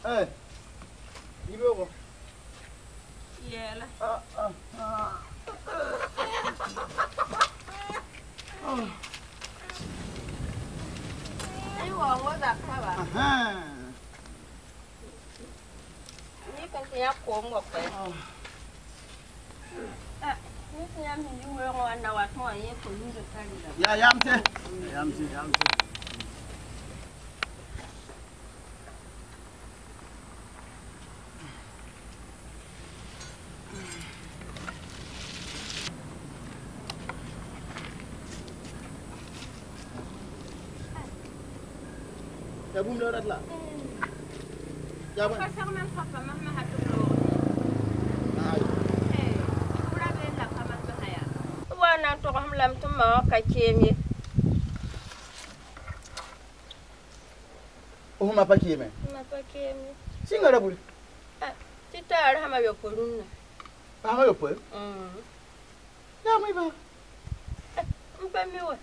Eh. Ibo. Yela. Ai wa da ka ba. Ni kan ya ko mo pe. Ni ya mi ni wo wa na wa mo ye ko ni do kali da. Ya yamte. Yamte. Ya bum da ratla. Ya ba. Ka sa man papa mama ha to lo. Ura be la ka man to haya. Wa na to ham lam to ma ka kemi. Oh ma pa kiyeme. Ma pa kemi. Singa da buri. Ti tar ha ma yo porunna. Pa ma yo po. Na mai ba. Mpa mi wa.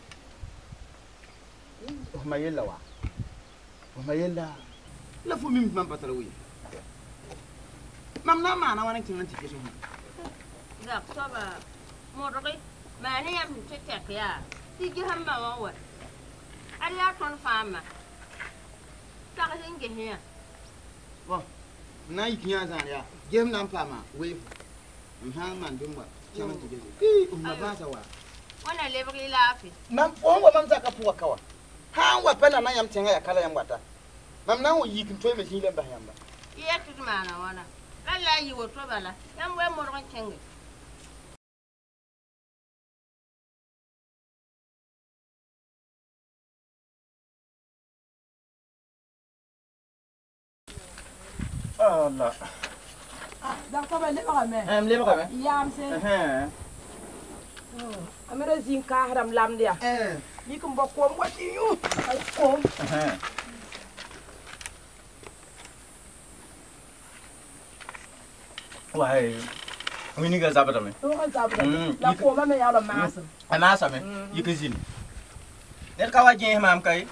Oh ma yella wa. Mama yella la fu mim man patara wi mam na ma na wana kin nan tike so Ga so ba mo roki ma ne yam te te ya ti gi hamba wa wa ari ya ton fama ta ga nge he bo na yi kinya zan ya gem nan fama we ha man dum ba kaman tike so ma ba sa wa wana le bari lafi mam on wa mam zaka fuwa kawa ha wa pala na yam tenga ya kala yam wata mam na wo yikin toy me hilen ba yamba iya tu mana wana la yi wo to bala yam we mo ron kenge Allah D'accord, mais les parents. le ba me Yam se. Amere zin ka haram lam dia. Ni kum bokko mo ci ñu. Ay ko. Wai wini ga zabata me To kan zabu. La ko ma me ya la mas. ana sa me yikizin net ka waje mam kai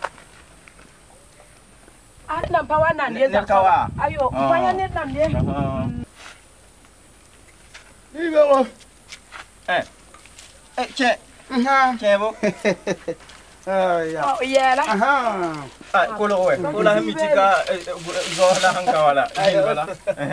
Ar nam pa wana ne za. Net kawa. Ayo, pa ya net nam ne. Ni be wo che che bo ya Oh, yeah la. ko lo we ko la mi tika zo la hanka wala ni wala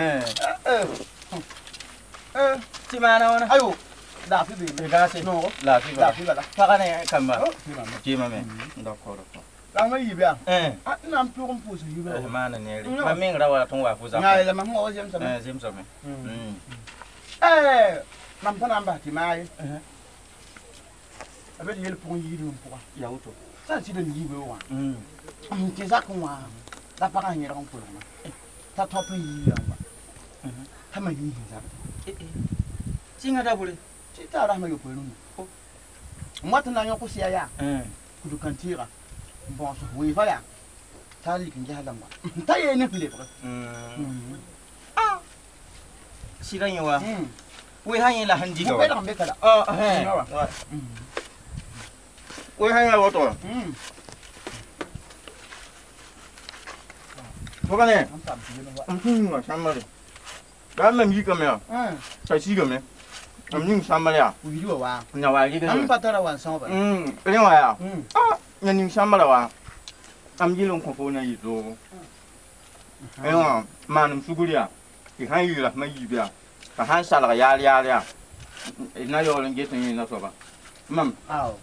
ti mana wana ayo la fi be ga se no la fi bala fa kana kamba ti ma me d'accord la ma yi ba na am pour pousse yi ba mana ne ri ma min rawa ton wa fuza na la ma ho zem sa me mam pa na ba ti mai avec yel pour yi dum pour ya auto ça c'est de yi wa ti za ko wa la pa ka nyera ko pour ma ta top yi ya ba ta ma yi za singa da bure ti ta ra ma yo pour no mata na yo ko sia ya ku du kantira bon so oui voilà ta li kin ja lamba ta ye ne fle siga yewa we han la hanji ga wa be kala we han la woto ko bane wa samari da me mi ka me sa si ga me am ning samari ya wi ro wa nya wa gi ga am patara wa so ba le wa ya nya ning samari wa am ji lon ko ko na yi do manum suguria ki han yi la ma yi bia ka han sala ya ya na yo len get ni na so ba mam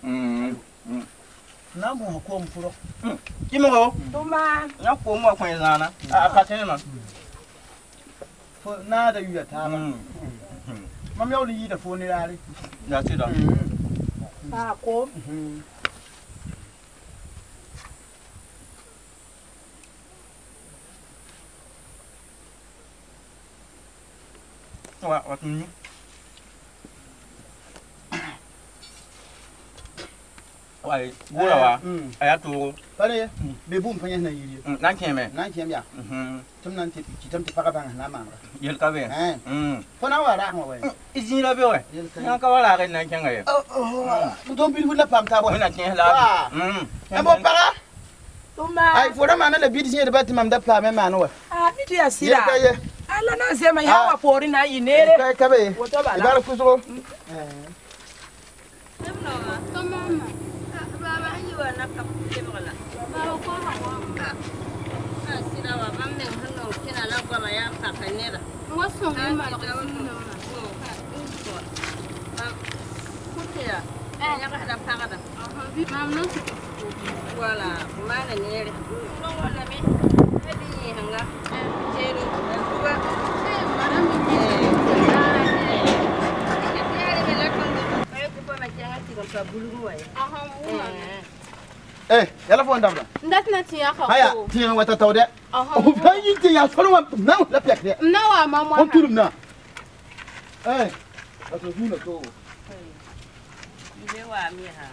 na mo ko mo furo ki mo ko Tuma. na ko mo ko zana a ka tene ma fo na da yu ta ba mam yo li da fo ni rari da ti da Pa ko. wa tunu wai gura wa aya to pare be bum fanya na yiri nan keme ya tum nan ti tum ti paka bang na ma yel ka be fo na wa ra ma we izin la be we na ka wala ga nan kenga ye don bil la pam ta bo na ken la e mo para Tuma. ai fo da ma na le bidi sin de batim am da pla me ma no we mi dia sira ala na zema ya wa pori na inere ka be woto bala ibara kuzo mama baba yi wa na ka kemala baba ko ha wa sira wa bamme hanno kina la goma ya ka kanera wasu mi ma da kutia ya ka da pagada mam no wala mana nere no wala me hadi hanga jeri duwa madam yala fo ndabda ndatna tiya ka haya tiya wata tawde o bayi tiya solo wa na la pekre na wa mama on turumna ato huna to ile wa mi ha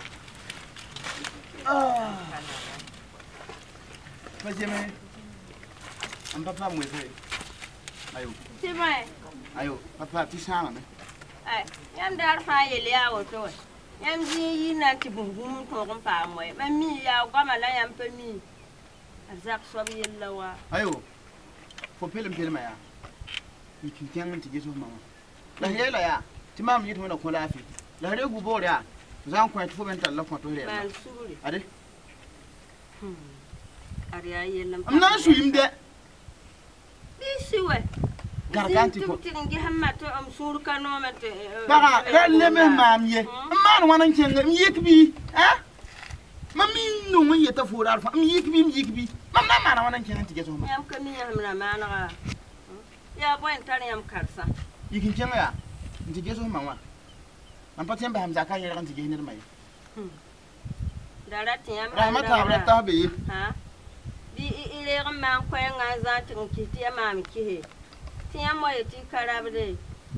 Majeme papa mweze ayo tibai ayo papa tisana me yam dar fa yele ya woto yam ji yi na ti bungum to kon pa moy ma mi ya gama la yam pa mi azak so bi yella wa ayo fo pelem ya yikin tan ti geso mama la yela ya ti mam yito na ko lafi la re gu bore ya zan ko ti fo ben tan la ko to re man suri ade ari ya yella am na su yimde bi siwe garganti ko tingi hamma to am suru kano mate baga relle me mam ye man wanan cenga mi yekbi mami no mun yeta furar fa mi yekbi mam na mana wanan cenga ti geso ma yam kami hamna mana ya boy tan yam karsa yikin cenga ya ti geso ma wa am patem ba hamza kan yaran ti gehinir mai darat yam rahmata abrata be ha di ile man ko nga za tin kiti ya mam kihe tiya moye ti karabde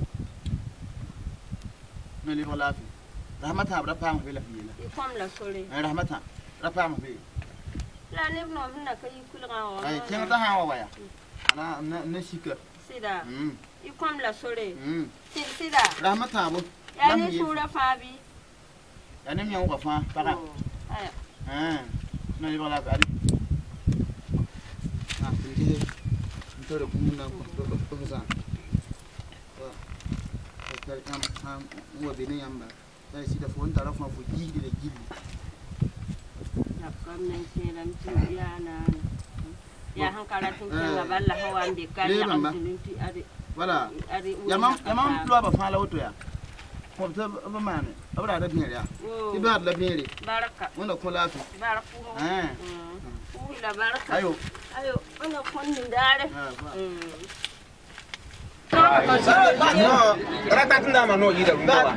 no li wala fi rahmata abrata ma be la fi I kom la sore rahmata rapa ma be la lebno minna kay kulga wa ay cenga ta ha wa ya ana na shika sida I kom la sore sida rahmata bo ya ni sura fabi ya ne mi an ko fa para no li wala fi tinje ntore kumuna ko sa kal am wo be ne yamba ay sida fo ndara fa fo jidi le jidi na kam nan kenan ti ya hankala tin kenga balla hawa mbe kala am tinti ade wala yamam plo ba fa la woto ya ko ta ba mane abra da bere ya ti ba la bere baraka wona ko la fi baraka la baraka ayo wona kon ni dare Ratatunda mano yida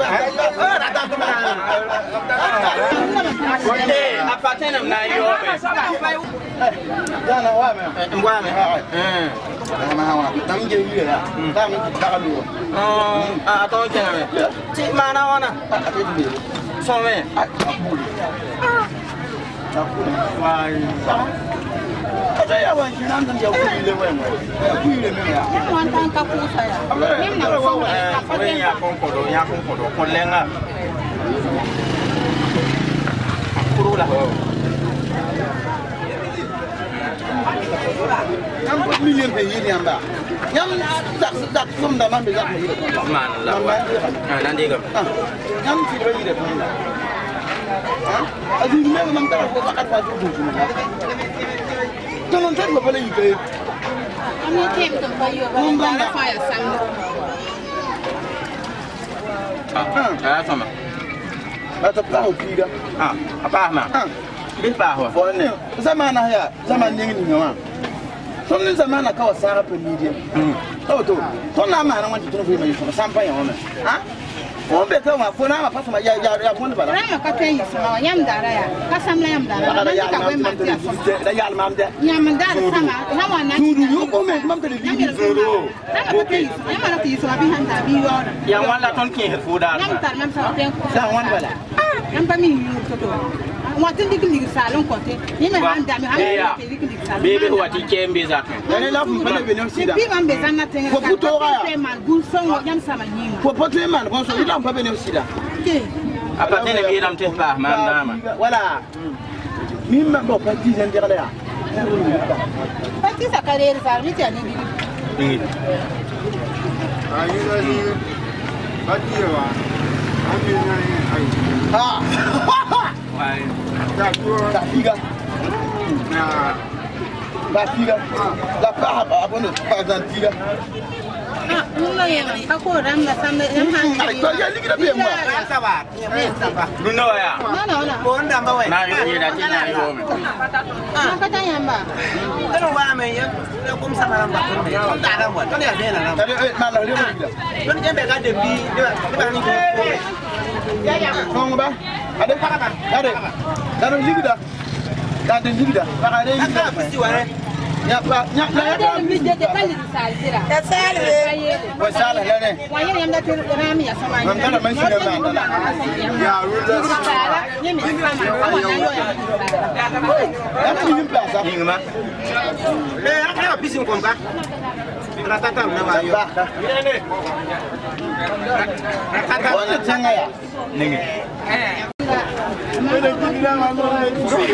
apatena na yobe dana wa me ngwame dana wa tamje yira tam ta lu to kena me ti mana wana some ya wan kinan dan ya kuile wen kuile me ya wan tan ka kusa ya nem na so ya konkodo kolenga kurula kam ko million pe yiri amba yam dak sum da man be dak yiri man la wa nan diga yam ci do yiri azin me man ta ko ka ta do non tan ko bale yike ami tem tam pa yo ba dara fa ya sang sama ta pa ho kida apa ma bi pa ho fo ne zamana ya zaman ne ni ngwa son ne zamana ka wasara pa media to na ma na wanti to fo mai so sampa ya wona o be ka ma fo na ma paso ma ya fo bala na ma ka tan yi sama yam dara ya ka samla yam dara na ka we ma ti aso da ya mam de yam dara sama na wa na tudu yo ko me mam tele li zoro na ka tan yi sama na ti so abi handa bi yo ya wala ton ki fu da yam tar mam sa ten ko sa wan bala yam pa mi yu to mo tin dik salon ko te ni me handa mi handa te dik salon bebe wati kembe za ne la fu bala be no sida bi man be zanna ten ko puto ga te man gun so yam sama ni ko poto man ko so ila fa be no sida ke apatena bi ram te pa man dama wala mimma bo pa ti zen dira ya Pati sakare sa mi tani bi. Ayi ni pati wa. Ami na ai. Wai. Da figa. Na Da figa. Da pa abono pa da figa. Nuna yana ako ranga sambe yamma. Ai to ya ligira be mo. Luno ya. Na. Bonda mawe. Na yi da tin na yo me. Kata yamba. Kano ba mai ya kum sama ba kun da ran wa to ya be na ran Na la le mo ligira. don je be ga de bi de ba ni ko Kong ba? Ada pa. Ada. Da ligira. Da ligira. Ba ga aka ligira. fi ware Ya pa nya Ada mi de kali salsira. ya sale wa sala lene. Wa yana yanda te rami ya sama. Mam dala man shi da ba. ya ruda Sala, ni mi sama wa na yo ya. Ya ni min plaza. Ingma. aka fi sin kom ka ratata na ba yo Ba. ratata Wala tanga ya. Ningi. Ele kidira ma no ai.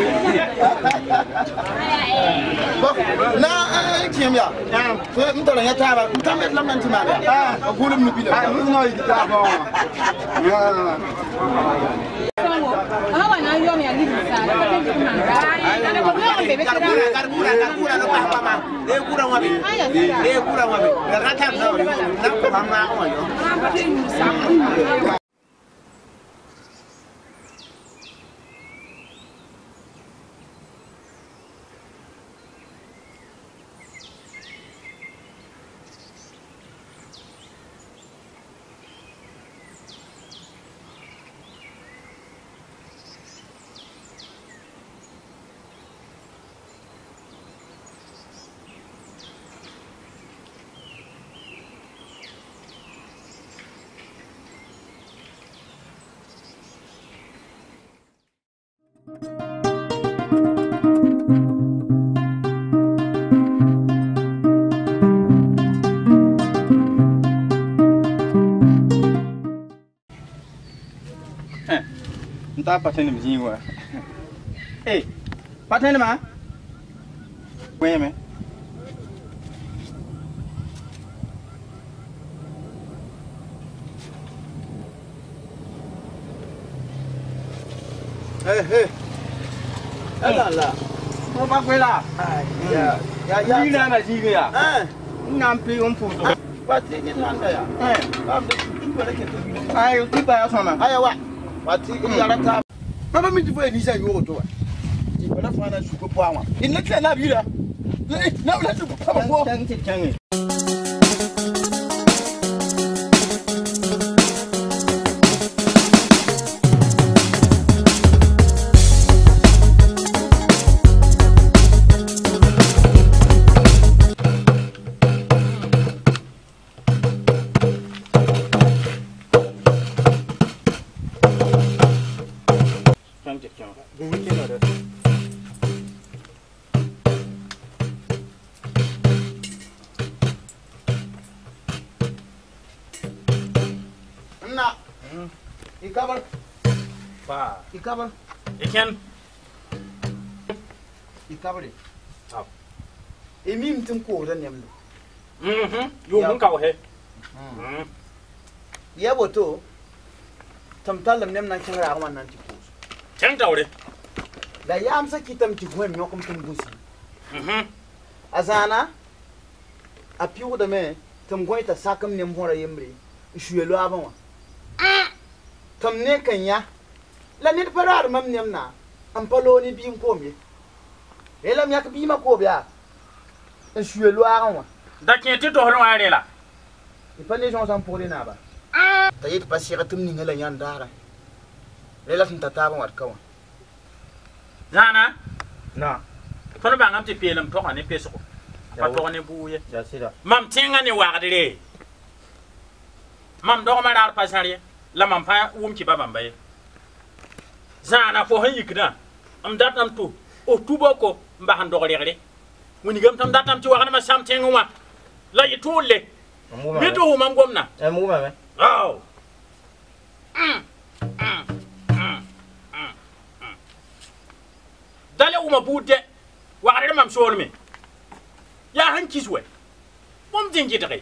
Na kim ya. So mtara ya taba. Mtambe lamnan ti ma. Gulum ni bila. mun no yi ta ba ya Hawa na yo mi ali sala. Kata ni manga. Ana ko no bebe kira. karkura no ba ma le kura wa be le kura wa be ratata na ko ma ko yo Nta patene mzinwa. Eh. Patene ma. Weme. La. Mo ba kwela. Ya Ni na ma jiga ya. Nam pe on fu to. Ba ti ni nanda ya. Ba de tu ba ke to. Ai, ti ba ya soma. Aya wa. Ba ti ya rata. Mama mi ti fo ni sa yo to wa. Ti ba na fa na su ko po anwa. In na tla na bi la. Na wala su ko pa mo. Tang ti tang. Na. Ikabar. Ba. Ikabar. Iken. Ikabar. Au. Emi mtin ko da nem. Yo mun kawo he. Ya boto. Tamtalam nem nan kin ra wannan ti ko. Can taure. Da ya amsa kitam ti gwen nyokum tum busi. Azana. A piu da me tum gwen ta sakam nem hora yemre. Shuelo aban wa. Tam ne kan ya. La nit parar mam nem na. Am palo ni bi ko mi. Elam yak bi ma ko biya. Shuelo aban wa. Da kin ti to hono are la. Il fallait gens en pour les naba. T'as pas si ratum ni ngala yan dara. Lela tin tata ba wat kawa. Zana. Na. Fono ba ngam ti pelam to ne peso. Pa to ne buye. Ja sida. Mam tinga ne wagdire. Mam do ma dar pasari. La mam pa wum ki babam baye. Zana fo han yikna. Am datam tu. O tubo ko mba han do gere. Woni gam tam datam ti wagna ma sam tinga wa. La yitulle. Bitu mam gomna. Mu ba me. Oh. Dale uma bude. wagare mam solme ya han kiswe mom dingi dare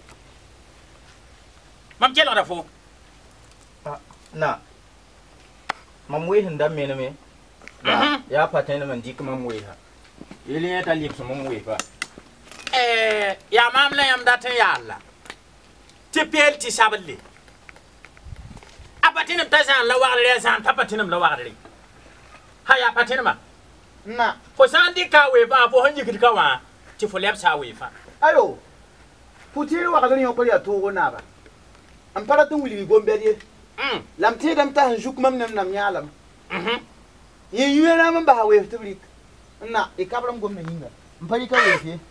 mam kela da fo na mam we hinda mene me ya patene man dik mam we ha ile ya ta lip so mam we ba ya mam la yam daten ya Allah ti pel ti saballe apatinam tazan la wagare zan tapatinam la wagare ha ya patinama na fo sandi ka we ba fo hanji kidka wa ti fo lep sa we fa ayo putiri wa kadani yokoli ya togo na ba ampara tun wili gombe die lam te dam ta juk mam nam yalam ye yuera man ba we tibrik na e kabram gomna hinga mpari ka we fi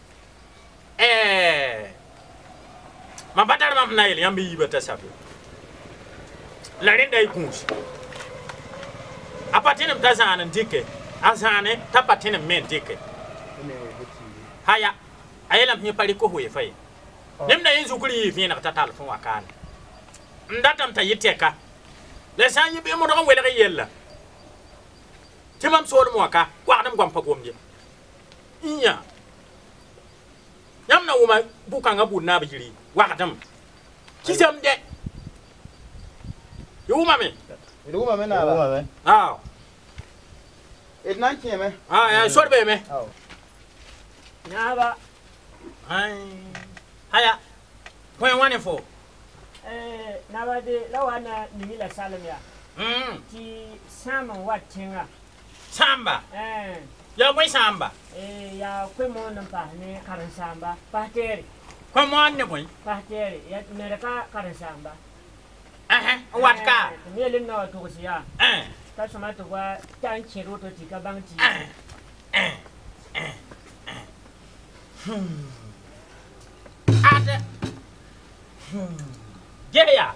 ma batar mam na yel yambi yibata safi la rin dai kunshi apatinam tazan ndike azane tapatinam men dike haya ayelam hi pari ko hoye fay nem na yenzu kuri fi na tatal fun wakana ndatam ta yiteka le sanyi be mo do wele yella timam sol mo ka kwadam gom pa gomje inya yam na wuma bukanga bunna bijiri wakadam kisam de yuma me Iluma me na ba ah ednan keme ya sorbe me Naba. Haya. Kwen wane fo. Naba de lawana ni la salamya. Ti sama watinga. Samba. Ya kwen samba. Ya kwen mo nampa ne karan samba. Pahteri. Kwen mo ane kwen. Pahteri. Ya mereka karan samba. Wat ka. Ni le no to siya. Ka soma to wa tan chiro to tika bangti. Ada. Yeah.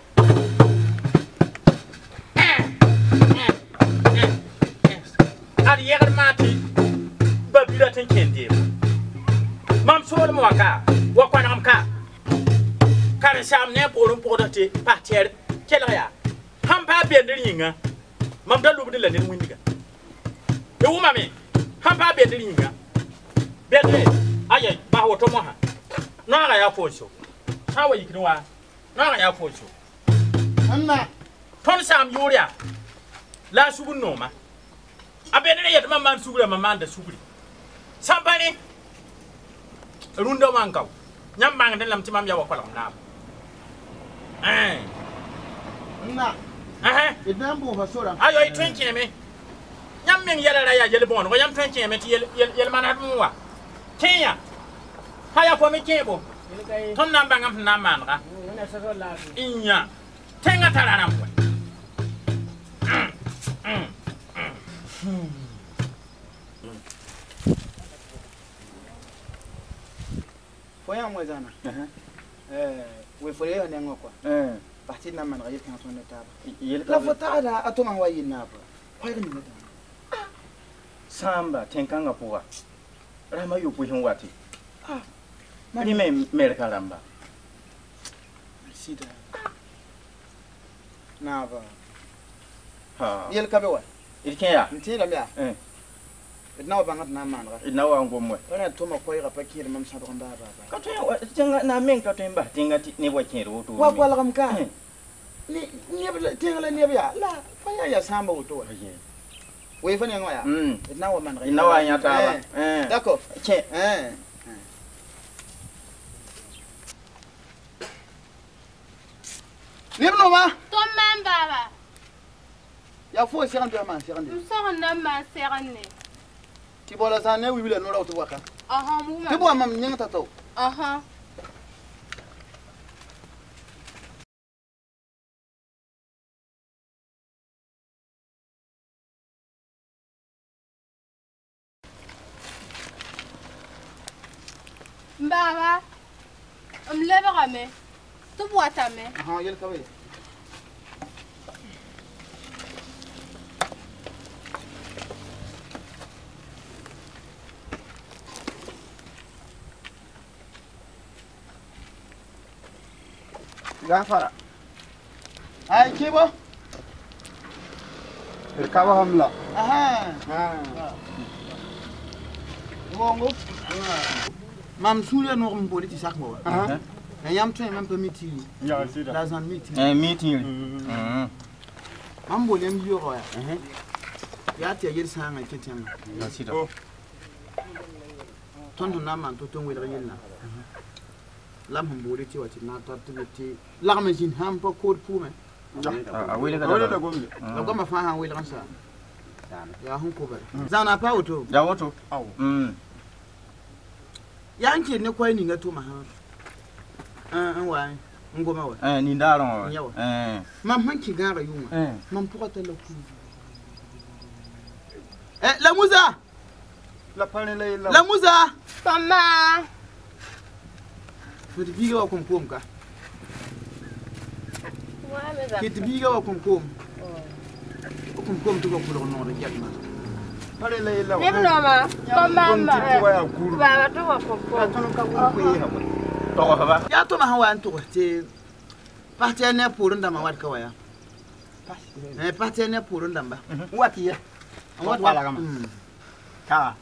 Ada yegar mati. Babila ten kendi. Mam sol mo ka. Wa kwanam ka. Kare sam ne porum podati partir. Kela ya. Ham pa bendir yinga. Mam da lubdi la nin windiga. Yo mami. Ham pa bendir yinga. Bendir. Aye, ba woto mo ha. Na ga ya foso. Sawa yikirwa. Na ga ya foso. anna Ton sam yuria. La subun noma. Abedere yet man subura man da suburi. Sampani. Runda mankaw. Nyam bang den lam timam ya wakolam na. anna ednan bo fasora Ayo i twenki me. Nyam men yela ra ya jele bon. Ko yam twenki me ti yel manat muwa. Kenya. Haya fo me kebo. Ton nam bangam na manra. Wona so la. Inya. Tenga tarara mwe. foya mwezana we fole yo nengo kwa parti na man rayi kan ton taba la fota da atoma wa yina ba kwai ni da samba tenkanga puwa rama yu puhin wati mani me merka ramba sida na ba ha yel kabe wa ilken ya ntira mya na ba ngat na man ra ina wa ngomwe ona toma kwai ra pakir mam sa ba ka to tenga na men ka to mba tenga ni wa kero to wa kwala kam ka ni tenga la ni ya la kwai ya samba uto wa we fa ni ngoya na wa man ra ina wa nya ta ba d'accord che Libno ma Tom man baba. ya fo siran de man siran de Msong na ma serane. ti bola sa ne wi wile no raw to waka Aha mu ma. ti bo mam nyang ta to Aha. Baba. Leva me. Tu boata me. aha yel kabe gafara ay kibo Irkawa hamla. aha Bongo. Mam soule no mo boli ti sak mo. En yam tun même pas meeting. Ya c'est La zone meeting. Meeting. Mam boli am yo ya. Ya ti yel sanga keten. Ya sida. Tonto na man to ton wela yel na. Lam hum boli ti wati na ta ti la ma jin ham pa ko pu me. Ah wele ka Wele da gombe. La goma fa han wela kan sa. Ya hun ko bare. Zana pa auto. Ya wato. Au. Yanke ne kwai ni ngato ma ha. Wa ngoma wa. Ni ndaron. Mam hanki gara yuma. Mam pourata la ku. La Moussa. La panela La Moussa. Mama. Foti biga wa kom ka. Wa me da. Kiti biga wa kom. Kom to ko pulo no de jatma. panela ila. Ne mama. Mama. Wa kuru. Ba to wa ko. Ton ka ko yi ha. To ba. Ya to ma hawa anto te. Partenaire pour ndama wat ka waya. Partenaire pour ndamba. Wati ya. Wat wala kama. Ka.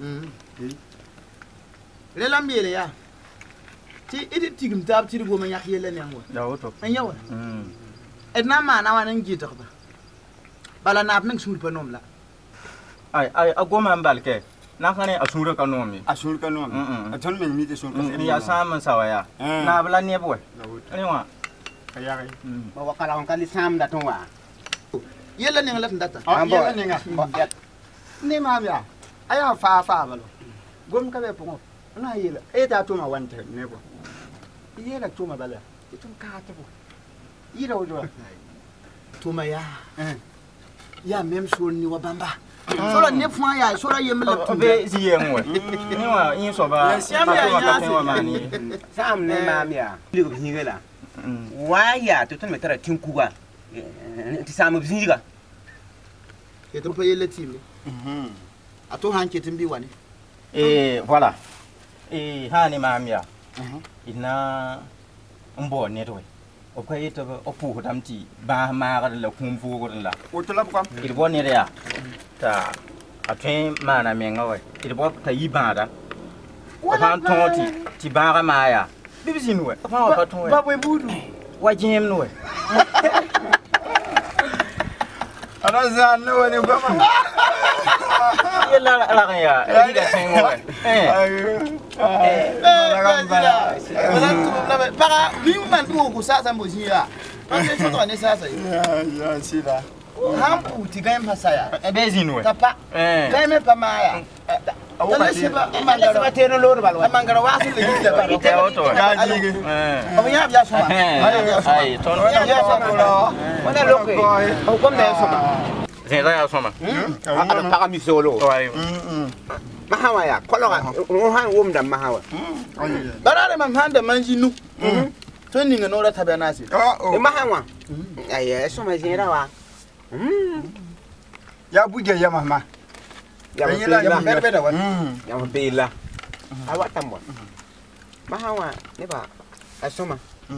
Le lambiele ya. Ti idi tigum tab ti go ma yak yele ne ngwa. Ya wato. Yawa. Edna ma na wanan gita ba. Bala na apning sul panom la. Ai agoma mbalke. Na khane asura kanomi. Asul kanom. Aton men mi te sun ka. Ya sama sawaya. Na bala ne boy. Ani wa. Kaya Ba wakala on kali sam da ton wa. Yele ne ngala ndata. Yela ninga. Ni mam ya. Aya fa balo. Gom ka be pongo. Na yela. E ta tuma wante ne ko. Yela tuma bala. Itun ka ta bo. Yira ojo. Tuma ya. Ya même sur ni wa bamba. Sora ne fwa ya sora yem la tu be ziye ngwe. Ni wa yin so ba. Mani. Sam ne mam ya. Ligo hingela. Wa ya to ton metara tinkuga. Ti sam bzinga. Et to pa yele tim. Ato hanke timbi wani. Voilà. Hani mamia. Ina mbo ne to. O ko yito o pu damti ba ma ga la kum fu go la. O to la kam. Il bo ne ya. Ta atwen mana me ngawe. Il bo ta yibada. O ban tonti ti ba ga ma ya. Bibisi nuwe. Fa wa paton we. Ba boy budu. Wa jim nuwe. Ana zan no wani goma. Yela la ya. Diga sengo. Para liman tu ko sa sambo jiya. Ande so ne sa sa. Ya sida. Hampu ti gam hasaya. Be zinwe. Tapa. Gam pa maya. Ala siba Mangara wa tero lor balwa. mangara wa su le gida ba. Ite auto. Ya jige. O ya biya so ma. Ai ton. Wana loke. O kom da soma. Zenda ya soma. Ada paga mi solo. Oi. Mahawa ya. Kologa. O han wom da mahawa. Barare man handa manjinu. To ni ngano ra tabana si. E mahawa. Ai soma zera wa. Ya buje ya mama. Ya Beda wa. ya bela. Awa tambwa. Mahawa ne ba. Asoma.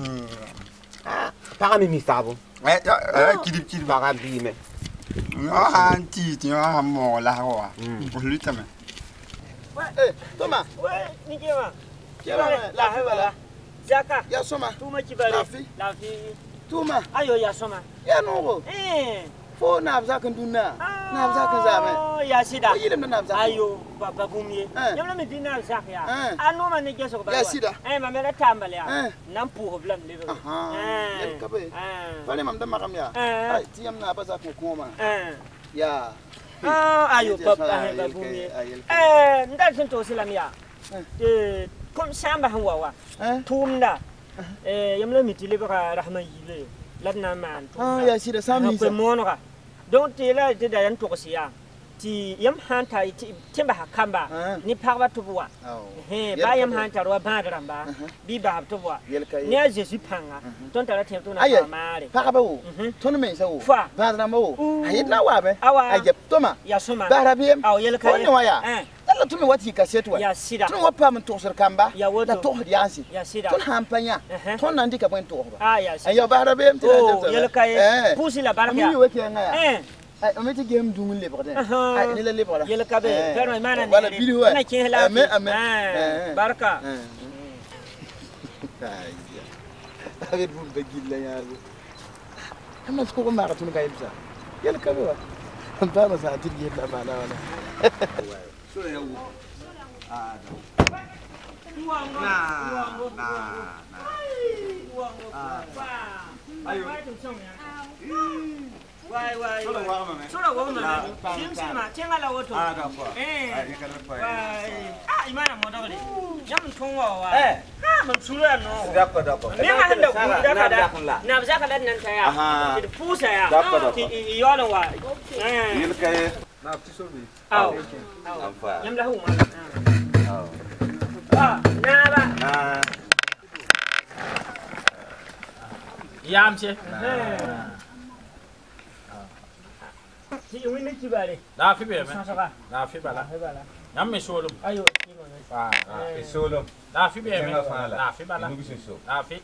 Paga mi sabo. Kidip Paga bi me. Ah anti ti ah mo la wa. O lutame. Toma. Ouais, ni kewa. Kewa la hewala. Zaka. Ya soma. Tuma kibare. Lafi. Lafi. Tuma. Ayo ya soma. Ya no. Fo na abza kan dunna. Na abza kan zame. Ya sida. O yidem na abza. Ayo baba bumye. Yamna mi dina zaka ya. Anu ma ne geso ba. Ya sida. Ma mera tambale ya. Nan pu problem lebe. Yel kabe. Fale mam da makam ya. Ai tiyam na baza ko koma. Ya. Ayo baba bumye. Ndal sun to silam ya. Kom samba hanwa wa. Tumda. Yamna mi tilebe ka rahman yile. Ladna man. Ya sida sami sa. Monora. Donc te la te da yan to siya. Ti yam hanta ti timba hakamba ni parwa to bua. Ba yam hanta ro ba dramba. Bi ba to bua. Ni a Jesus panga. Ton tara tem to na mare. Paka ba wo. Ton me sa wo. Ba dramba wo. Ayit na wa be. Awa. Aje toma. Ya soma. Ba rabiem. Aw yel ka. Woni wa ya. Dalla tumi wati kaset wa. Ya sida. Tun wa pam to sir kamba. Ya woto. Da to yansi. Ya sida. Ton hampanya. Ton nandi ka bon to ba. Ya sida. Ayo ba rabiem ti. Yel ka. Pusi la barka. Ami we ke nga ya. On met des games d'où les bordels. Il est libre là. Il est cabé. Faire mana. Voilà, vidéo. On a qui est là. Barka. Avec vous de guide là ya. Amma ko ma ka tun ga yibsa. Yel ka ba. An ta ba sa tirge da ba na wala. So ya wu. Ah. Ayo. Wai. Sura wa ma. Sim ma, tenga la woto. Ah, d'accord. Wai. Ah, imana mo dole. Yam tun wa. Man sura no. D'accord. Me ma handa ku da. Na ba ka nan ta ya. Ki pusa ya. Ki yolan wa. Yil kai. Na fi so bi. Aw. Yam la hu ma. Aw. Na. Yamche. Ti wini ki bare. Na fi be me. Na fi bala. Yam me solo. Ayo. Solo. Na fi be me. Na fi bala. Na fi.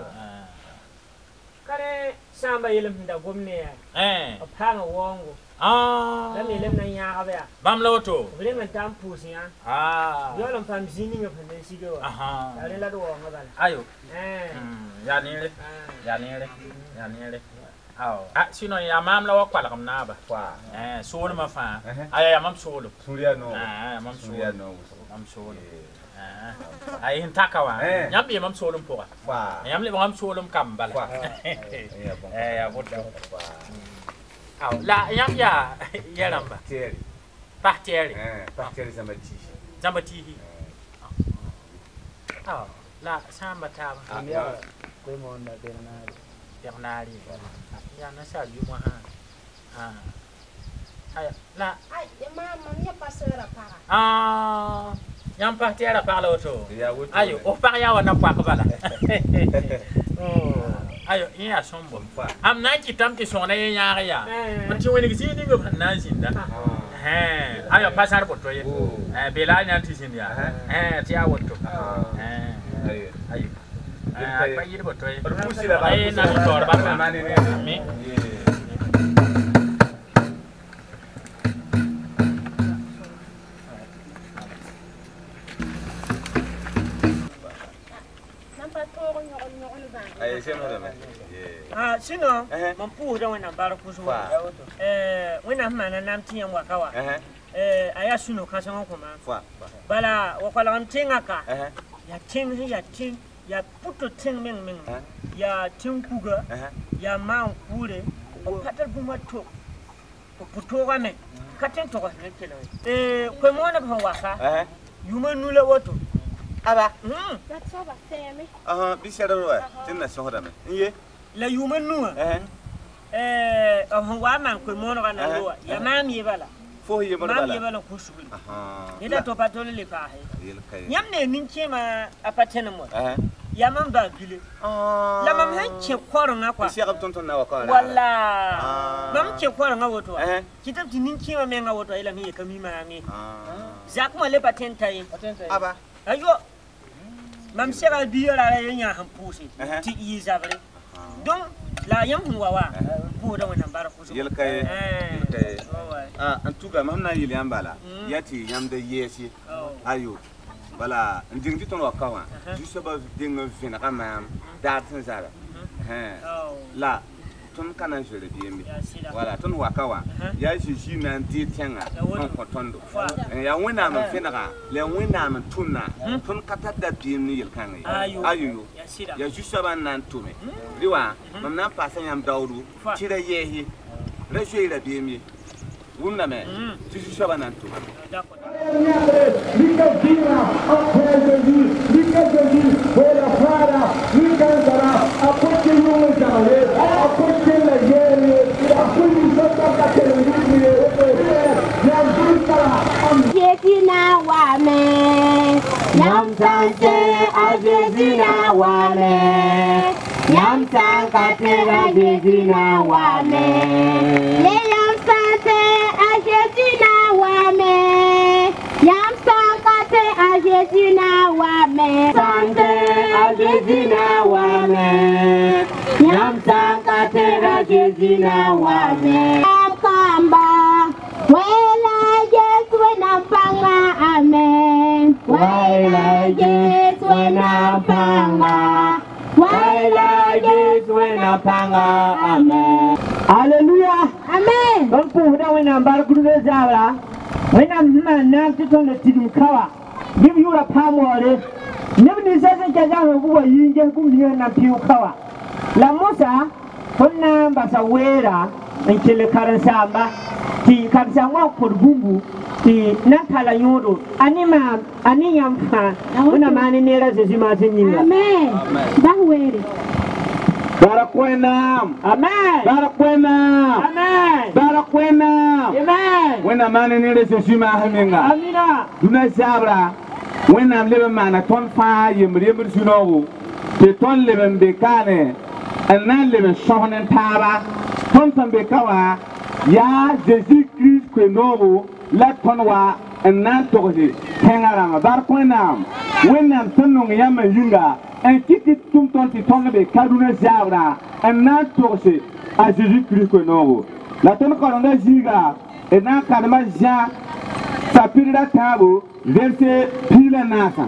Kare samba yelim da gomne ya. Apanga wongo. La me lem na nya ga ba. Bam loto. Bele man tam pusi ya. Yo lam fam zini nga fane sigo. Dale la do nga bala. Ayo. Ya ni le. Aw. Sino ya mam la wakwala kam na ba. Solo ma fa. Aya mam solo. Suria no. Mam solo. Mam solo. Ay hintaka wa. Nyam bi mam solo mpoka. Nyam le mam solo kam bala. Ya bodo. Aw la yam ya yaramba. Partieri. Partieri Zambati. Aw la samba taba. Ya ko mo na Bernari. Ya na sa yu mo ha. Ay la Ai, mama, minha parceira para. Yam partiera par l'auto. Ayo, o par ya wana kwa bala. Ayo, iya sombo. Am na ki tam ki sona ye nyaare ya. Man ti woni ki ni go na zinda. Ayo pasar ko toye. Bela nya ti zinda. Ti a woto. Ayo. Pa yiri bo toye. Ay na tor ba ma ni. Sino man pu da wannan bar kusu wannan mana nam tiyan wa kawa aya suno ka san ko ma bala wa kala am tinga ka ya tin ya puto tin min ya tin kuga ya man kure o patar buma to o puto ga me ka tin to ko ne kele ko mo na ba wa ka yuma nula woto aba Dat so ba teme. Bi sharawa tinna shohda me iye la yuman nuwa wa man ko mono kana ruwa ya mami bala fo ye bala mami bala ko shubi ida to patole le fa he yam ne min chema apatene mo ya man ba gile la mam han che kworo na kwa si akab tonton na wa kwa walla mam che kworo na woto kitab tinin chema me nga woto ila mi kami mami zak mo le patentai aba ayo mam sera biyo la nya han pusi ti izabre donc la yam wawa ko da wannan bara kuso yel kay en tout cas mam na yel yambala yati yam de yesi ayo bala ndingti ton wakawa juste ba ding vina kama datin zara la ton kana jere biembi voilà ton wakawa ya jiji nan ti tenga on kotondo ya wena ma fenaka le wena ma tunna ton kata da biemni yel kan ayo ya juste ba nan tume riwa mam na pasa yam dawru tire yehi rejoui la biembi wunna me juste ba nan tume Jezina wame, yam sanse a jezina wame, yam sankatera jezina wame, le yam sanse a jezina wame, yam sankate a jezina wame, sanse a jezina wame, yam sankatera jezina wame, yam kamba. Wela Yesu nampanga amen. Wela Yesu nampanga. Wela Yesu nampanga amen. Hallelujah. Amen. Don pu da wena bar kudu zabra. Wena na titon da tidim kawa. Dim yura pamore. Nebni sasa jaja buwa yinje kumdiya na piu kawa. La Musa konna basa wera nkele karansamba ti karsangwa kurbumbu ti nakala yodo anima aniyamfa una mani nera zezima tinyinga. Amen. Bahwere. Barakwenam. Amen. Barakwenam. Amen. Barakwenam. Amen. Wena mani nere sesima haminga. Amina. Duna sabra. Wena lebe mana ton fa yemre sunowo. Te ton lebe bekane. Anan lebe shonen tara. Ton ton bekawa ya Jésus Christ que nowo la tonwa anan toje. Tengarama barakwenam. Wena tonno yama yunga. Un kiti tum tonti tonbe kaduna zabra un nan torse à Jésus Christ que nous la tonne colonne ziga et nan kalma Jean sapira tabo verset pile nasa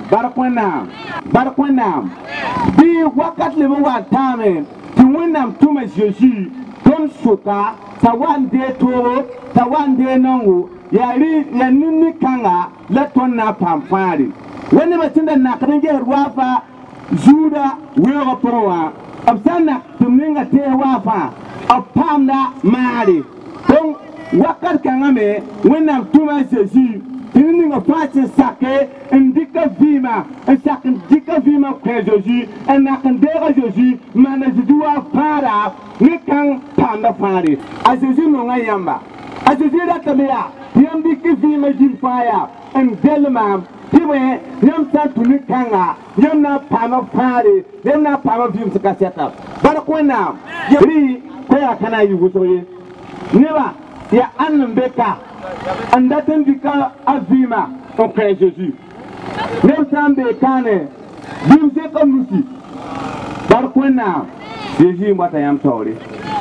barkwenam bi wakat le wa tame ti wonam tuma Jésus ton soka tawande toro tawande nango yari ya nini kanga la tonna pamfari wani matinda nakringe ruafa Juda wera proa absana tumninga te wafa apamda mari donc wakar kangame wenam tuma Jésus tininga fati sake indika vima kwa Jésus enakandera Jésus mana jidua para nikan panda fari a Jésus nonga yamba a Jésus da tamia yambiki vima jilfaya en delma Tiwe yam tuni kanga yam na pama fare yam na pama vim sikaseta barakwana yari ko ya kana yugo soye neba ya annum beka andatan dika azima o kay Jésus nem tambe kane vim se kamusi barakwana Jésus mata yam tawre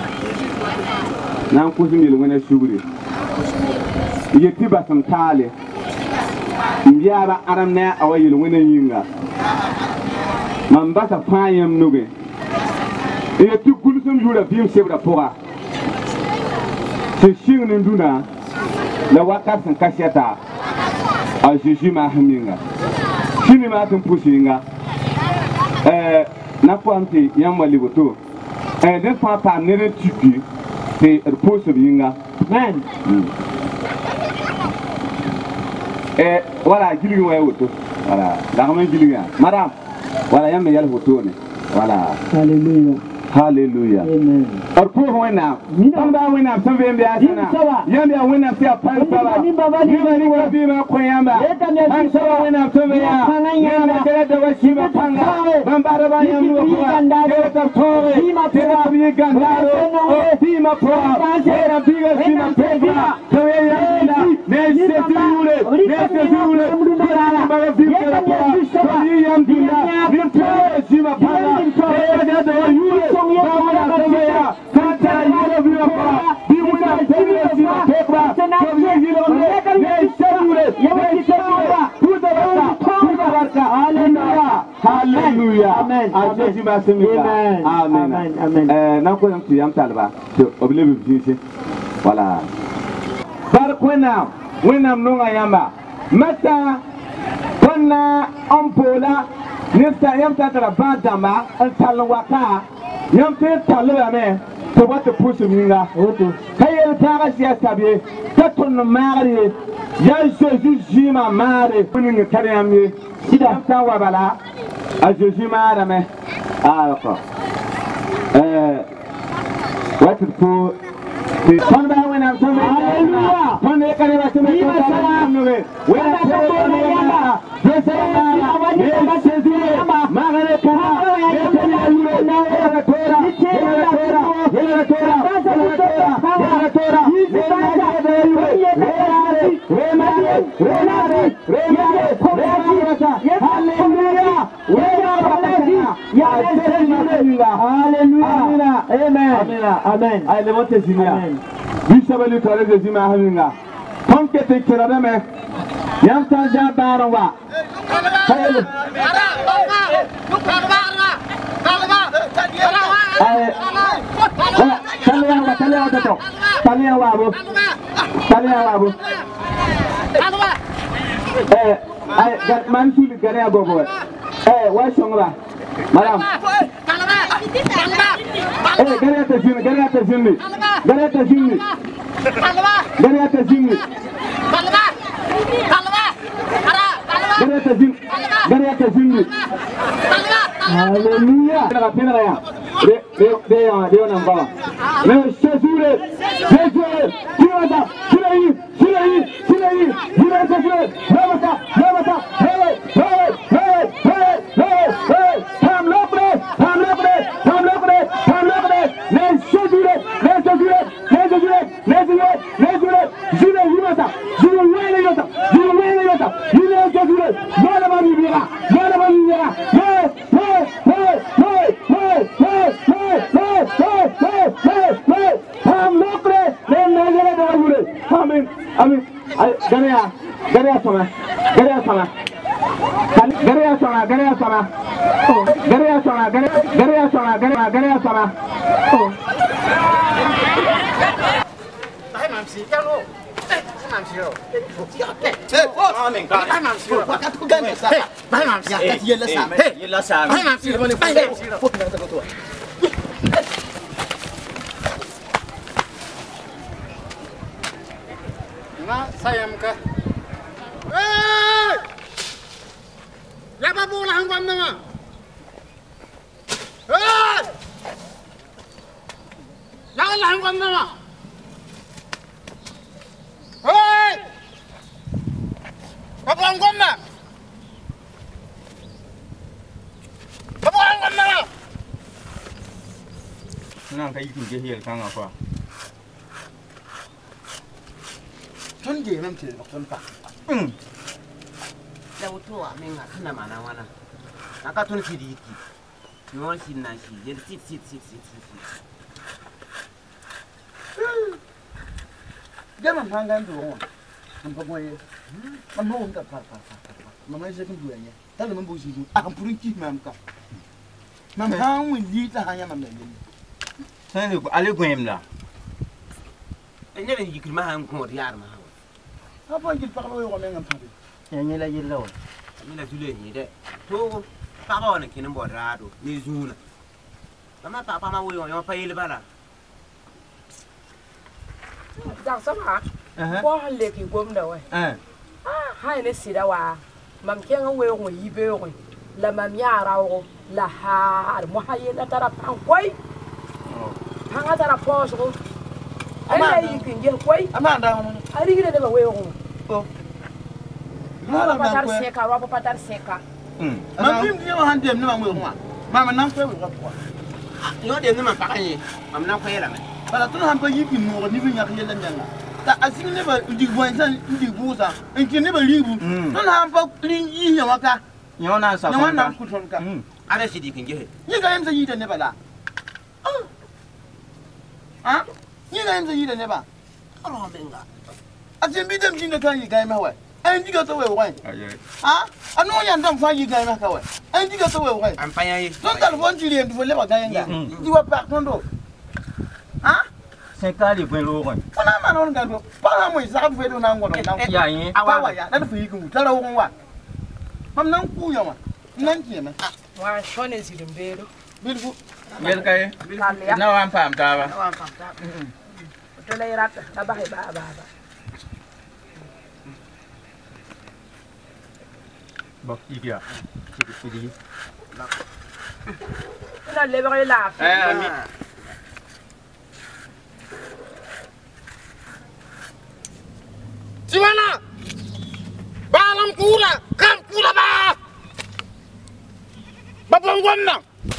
nan ko zimil wona shuguri yeti basam tale Mbiaba aramna awayil wena yinga mambata payam nuge e tu kulsum jura bim sebra pora te shing nduna la wakat san kashata a Jésus ma haminga shini ma tum pusinga na ponti yamma liboto den papa nere tiki te repose yinga man voilà gilgi way woto voilà da xamay gilgi madame voilà yambe yalla woto ne voilà hallelujah amen or pour wena tamba wena sambe yambe asana yambe wena fi apal sala ni ni ko bi ma ko yamba an sala wena sambe ya yambe kala da washiba panga bambara ba yambe ko ya ta tore tera bi gandaro bi ma pro tera bi ga bi ma pega to yambe ne se tiure ba bi kala pro yambe bi tore bi ma panga tera da yure Hallelujah. Amen. Amen. Amen. Now going to Yam Talba to oblige Jesus. Voilà. Par when I'm no Yamba. Mata Kona Ampola Nista Yam Tatra Bantama and Talawaka. Yam Talame to what the push of Minga. Hey, Taras Yastabi, Taton Mari, Yasu Jima Mari, winning the Kariami, Sida Tawabala, as you see Madame. What to put the Panda when I'm talking about Panda Karabas to make a when Amen. I want to see you. We shall be told to see my Kom ke te kira da me. Yam ta ja barwa. Hey. Talian wabu. Man suli gare agogo. Wa shongla. Madam. Gare ta zimmi. Hallelujah. Dia nampak. Mais Jésus, sayam ka ya babu la hangwan nama ya la hangwan nama babu hangwan na nang kai ku ge hiel kang apa ton je nam te ton pa da wuto a men ga kana mana wana aka ton ki diki non sin na shi je sit Jangan hanggan tu orang. Nampak boy. Mana orang tak par. Mama je kan dua nya. Tapi mana busi tu. Akan purin kih mamka. Mama hang wili tak hanya mama ni. Saya ni ale guem lah. Ini ni jikir mah hang kau diar mah. Apa yang kita perlu orang yang apa? Yang ni lah yellow. Ini lah dulu ni deh. Tu papa orang kena buat rado. Ni zuna. Mama papa mah wui orang apa ile bala. Giang sắp hả? Quá liệt thì quên đâu rồi. Hai nó xì đâu à? Mà kia nó quên rồi y bê rồi. Là mà nhà rau là hà mua hai là ta đập hàng quay. Hàng ta đập po số. Ấy là gì kinh gì quay? Ama đâu? Ấy đi đây mà quên rồi. Apa patar seka, apa patar seka. Mà phim dia han dem ni mà quên không? Mà mình nang quên rồi quoi. Nó dem ni mà phá cái gì? Mà mình nang quên là mày. Kalau tu hampa yipi mo ni bi nyak yelan janga. Ta asing ne ba di buansan di busa. Enki ne ba libu. Ton hampa lin yi nya waka. Nyona sa. Nyona ku ton ka. Ada sidi kinge. Ni ga yam sa yi da ne ba la. Ah? Ni ga yam sa yi da ne ba. Aro benga. Asin bi dem jinga kan yi ga ma wa. Ai ndi ga to we wa. Ah? Anu yan dam fa yi ga ma ka wa. Ai ndi ga to we wa. Am pa yi. Ton telefon ti le du le ba ga yanga. Di wa pa ton do. Ah? Sekali pun lorong. Mana mana orang kan tu? Paha mui sakap fedo nang ngono nang. Ya ini. Awa ya, nanti pergi kau. Cara orang wa. Mam nang ku ya ma. Nang kiam. Wah, shone zidim bedo. Bilbu. Bel kai. Na wan pam ta ba. Wan pam ta. Tu lay rat, ta ba ba. Bak ikia. Sidi. Ina lebar la. Ami. Simana? Balam kula, kam kula ba? Babangwan na.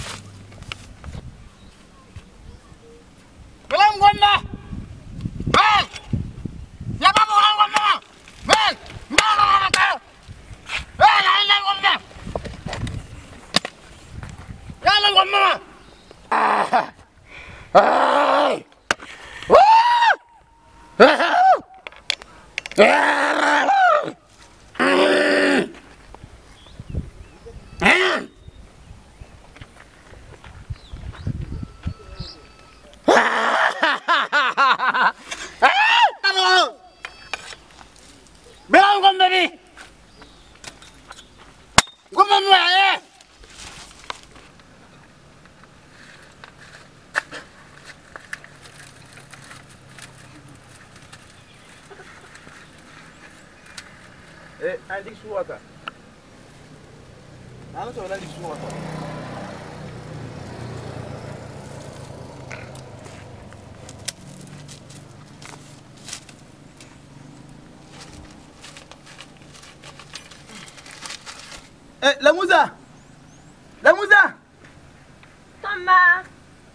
Babangwan na. Hey! Ya babangwan na. Hey! Mama ka. Hey, babangwan na. Ya babangwan na. Hey! Woo! Adik suaka. Ano to adik suaka. Lamuza. Tamba.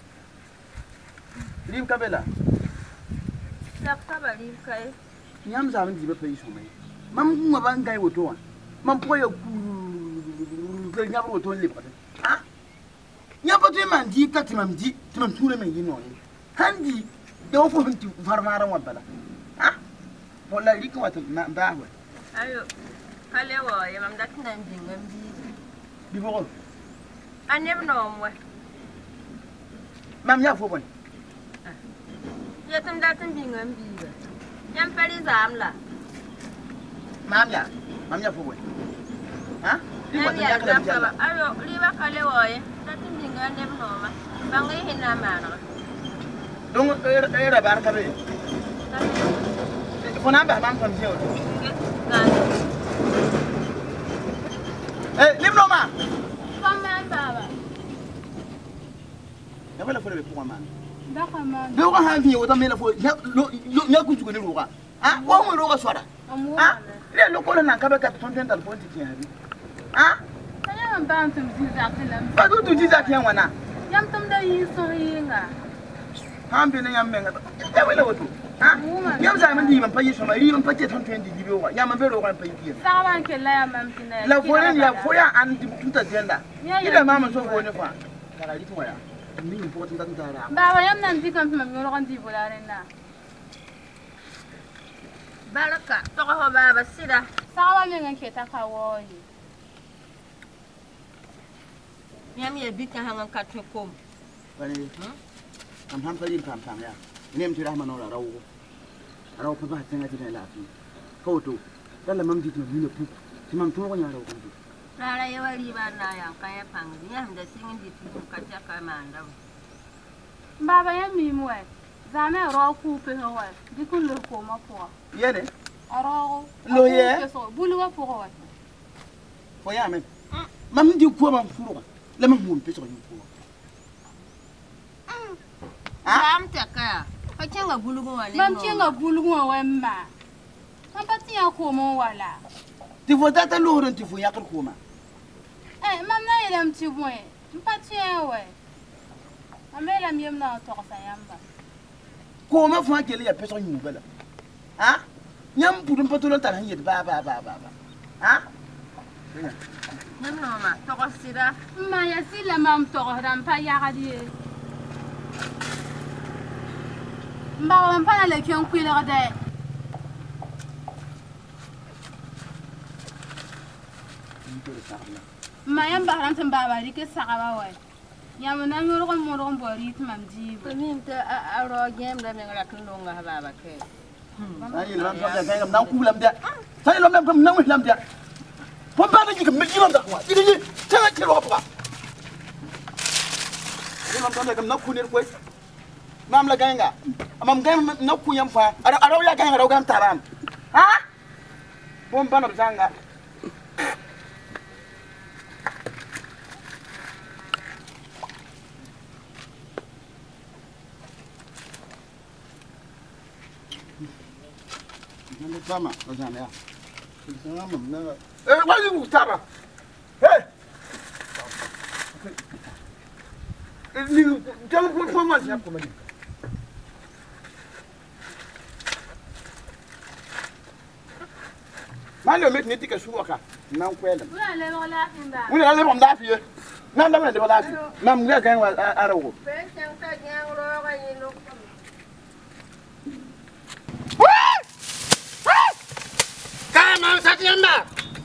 Lim kabela. Dak kaba lim kai. Nyam zaman di ba pay sumay. Mam kuma ban gai woto mam po ya ku nya ba woto le pata ha nya ba to man di ka timam di timam ture men yi no handi da wo fo binti farmara wa bala ha wala ri ko wata na ba wa ayo kale wo ya mam dat nan dingam bi bo aneb no mo mam nya fo bon ya tam dat dingam bi ba yam pari zamla mam ya fo bon ha di wata ya kala jalla ayo liba kale wo ya dat dingam aneb no ma bangai hina mana dong era bar ka be fo na ba mam kam je o lim no ma Come baba ya wala fo le pour man d'accord man do ko han fi wata mela fo nya ku jugo ni ruga ha wo mo ruga soda ha le lo ko na ka be ka ton ten dal point ti ha ha kanya ban tum zizakila ba do tu zizakila wana yam tum da yi so yinga han bi na yam menga ya wala wato ha yam za man di man payi so ma ri man paje ton 20 dibi wa ya man be ro kan payi ti sawan ke la ya man pina la fo ya fo ya an tuta jenda ida mama so ko ne fa kala ri to ya ni fo tun tan tara baba yam nan di kan mam yoro kan di bolare na baraka to ko baba sida sawa men ke ta kawoyi yam ye bika hangan katwe kom bani am han pali pam pam ya nem ti rahman ora rawo pa ba tanga ti la fi foto dalla mam di to ni le pu ti mam to ko nya rawo ko rara ye wali ba na ya kaya pang ni am da singin di tu ka ja ka manda baba ya mi mo zame ro ku pe ho di kun lo ko ma po yene ro lo ye bulu wa po ho fo ya men mam di ko mam furo la mam mun pe so ni ko am taka ka chenga bulugu wa le mam chenga bulugu wa ma am pati ya ko mo wala ti fo tata lo ron ti fo ya ko ma mam na yelam ti boy pati ya we amela miyem na to ka yamba ko ma fo akele ya pe so ni bala ha nyam pudum patulon tan yet ba ha nyam no ma to ko sira ma ya sila mam to ko ram pa ya ga die mbawa mpana le kyon kwila de ma yamba ran tan baba ri ke sagawa wa yam na nyoro ko mo ron bori tmam jibo min ta aro gem da me ngara kan longa ha baba ke ai lam so da ga nam ku lam da sai lam kam nam lam da pon ba da ji kam ji lam da kwa ji ji ta ke ro pa ni lam da kam na ku ne ko mam la ganga amam gam na ku yam fa araw ya ganga raw gam taram ha pon ba na zanga Nanda sama, rozana ya. Sana mam na. Wali utaba. Hey. Ni jamu pon ma siap ko mali. Malo met neti ka suwaka. Nan kwela. Wala le bom da fiye. Nan da le bom fiye. Mam ga kan wa arawo. man sa tiamba.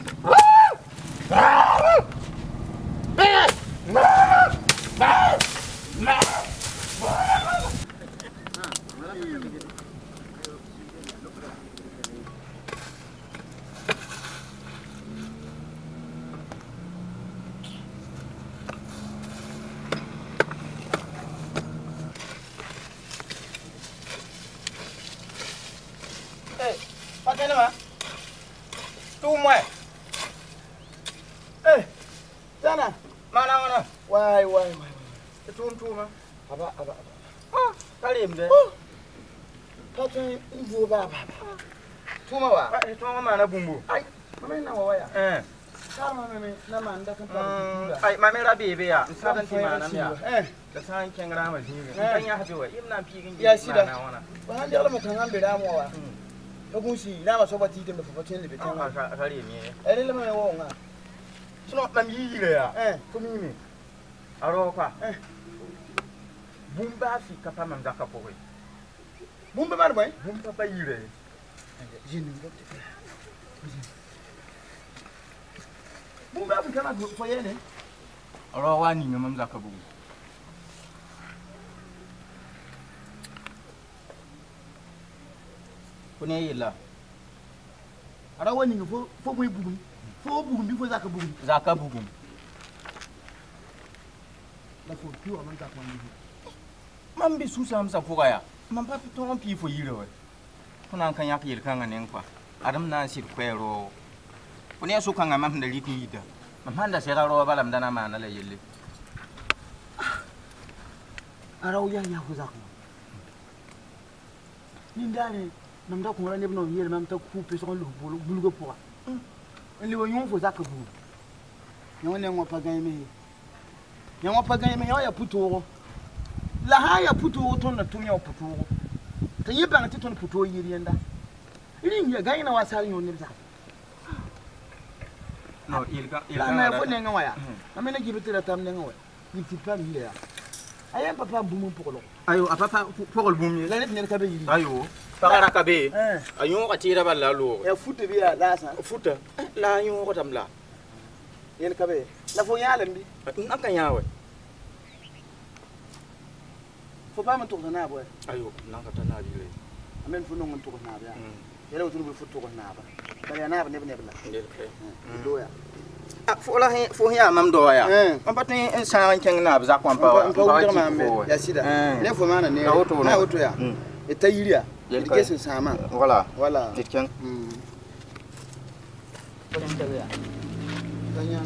Tuma wa? Tuma mana bumbu. Ai, mama ina wa waya. Kama meme na manda kan pa. Ai, mame rabe be ya. Sadan ti mana miya. Da san ken grama jibe. Dan ya habe wa. Imna pigin ya sida. Ba han jala matan an be da mu wa. Ba kun si na ma so ba titin da fafatin da betan. Ka kare me. Ai le ma wa nga. Suno mam yi le ya. Kumi mi. Aro kwa. Bumba fi kapa mam zaka powe. Bumba mar boy? Bumba ba yire. Jini ngote. Bumba fi kana fo yene. Aro wa ni mam zaka bu. Kune yilla. Aro wa ni fo boy bugun. Fo bugun bi fo zaka bugun. Zaka bugun. La fo piwa man zaka man. Man bi su sam sa fuga ya. Man pa ton pi fo yire we. Kuna kan yak yil kan nganen kwa. Adam na sit kwero. Kune su kan ngam da liti yida. Man handa se ro balam dana mana la yille. Araw ya ko zaka. Ni ndane nam da ko rane bno yel mam ta ku pe so lu bulu go poa. Ele wo yon fo zaka bu. Yon ne ngo pa gan me. Yon pa gan me ya puto. La ha ya puto ton na tumya puto. Ta yi ban ti ton puto yiri yanda. Iri ya gan na wasal yon ne za. No ilga na fo ne ngo ya. Amena gibitira tam ne ngo. Yiti pam yile ya. Ayen papa bumu pokolo. Ayo papa pokol bumi. La net ne ka be yiri. Ayo. Pakara ka be. Ayo ka tira balla lo. Ya futte biya la sa. Futte. La ayo ko tamla. Yen ka be. La fo yalam bi. Naka yawe. Fo ba man to na boy. Ayo naka tana bi le. Amen fo no ngon to na ba. Yela wutu be futte ko na ba. Kala na ba ne ba. Do ya. Fo ya mam do ya. Mam patin san ken na ba zakwan pa. Ya sida. Ne fo mana ne. Na wutu ya. Eta yiria. Irrigation sama. Voilà. Ditken. Ganyan.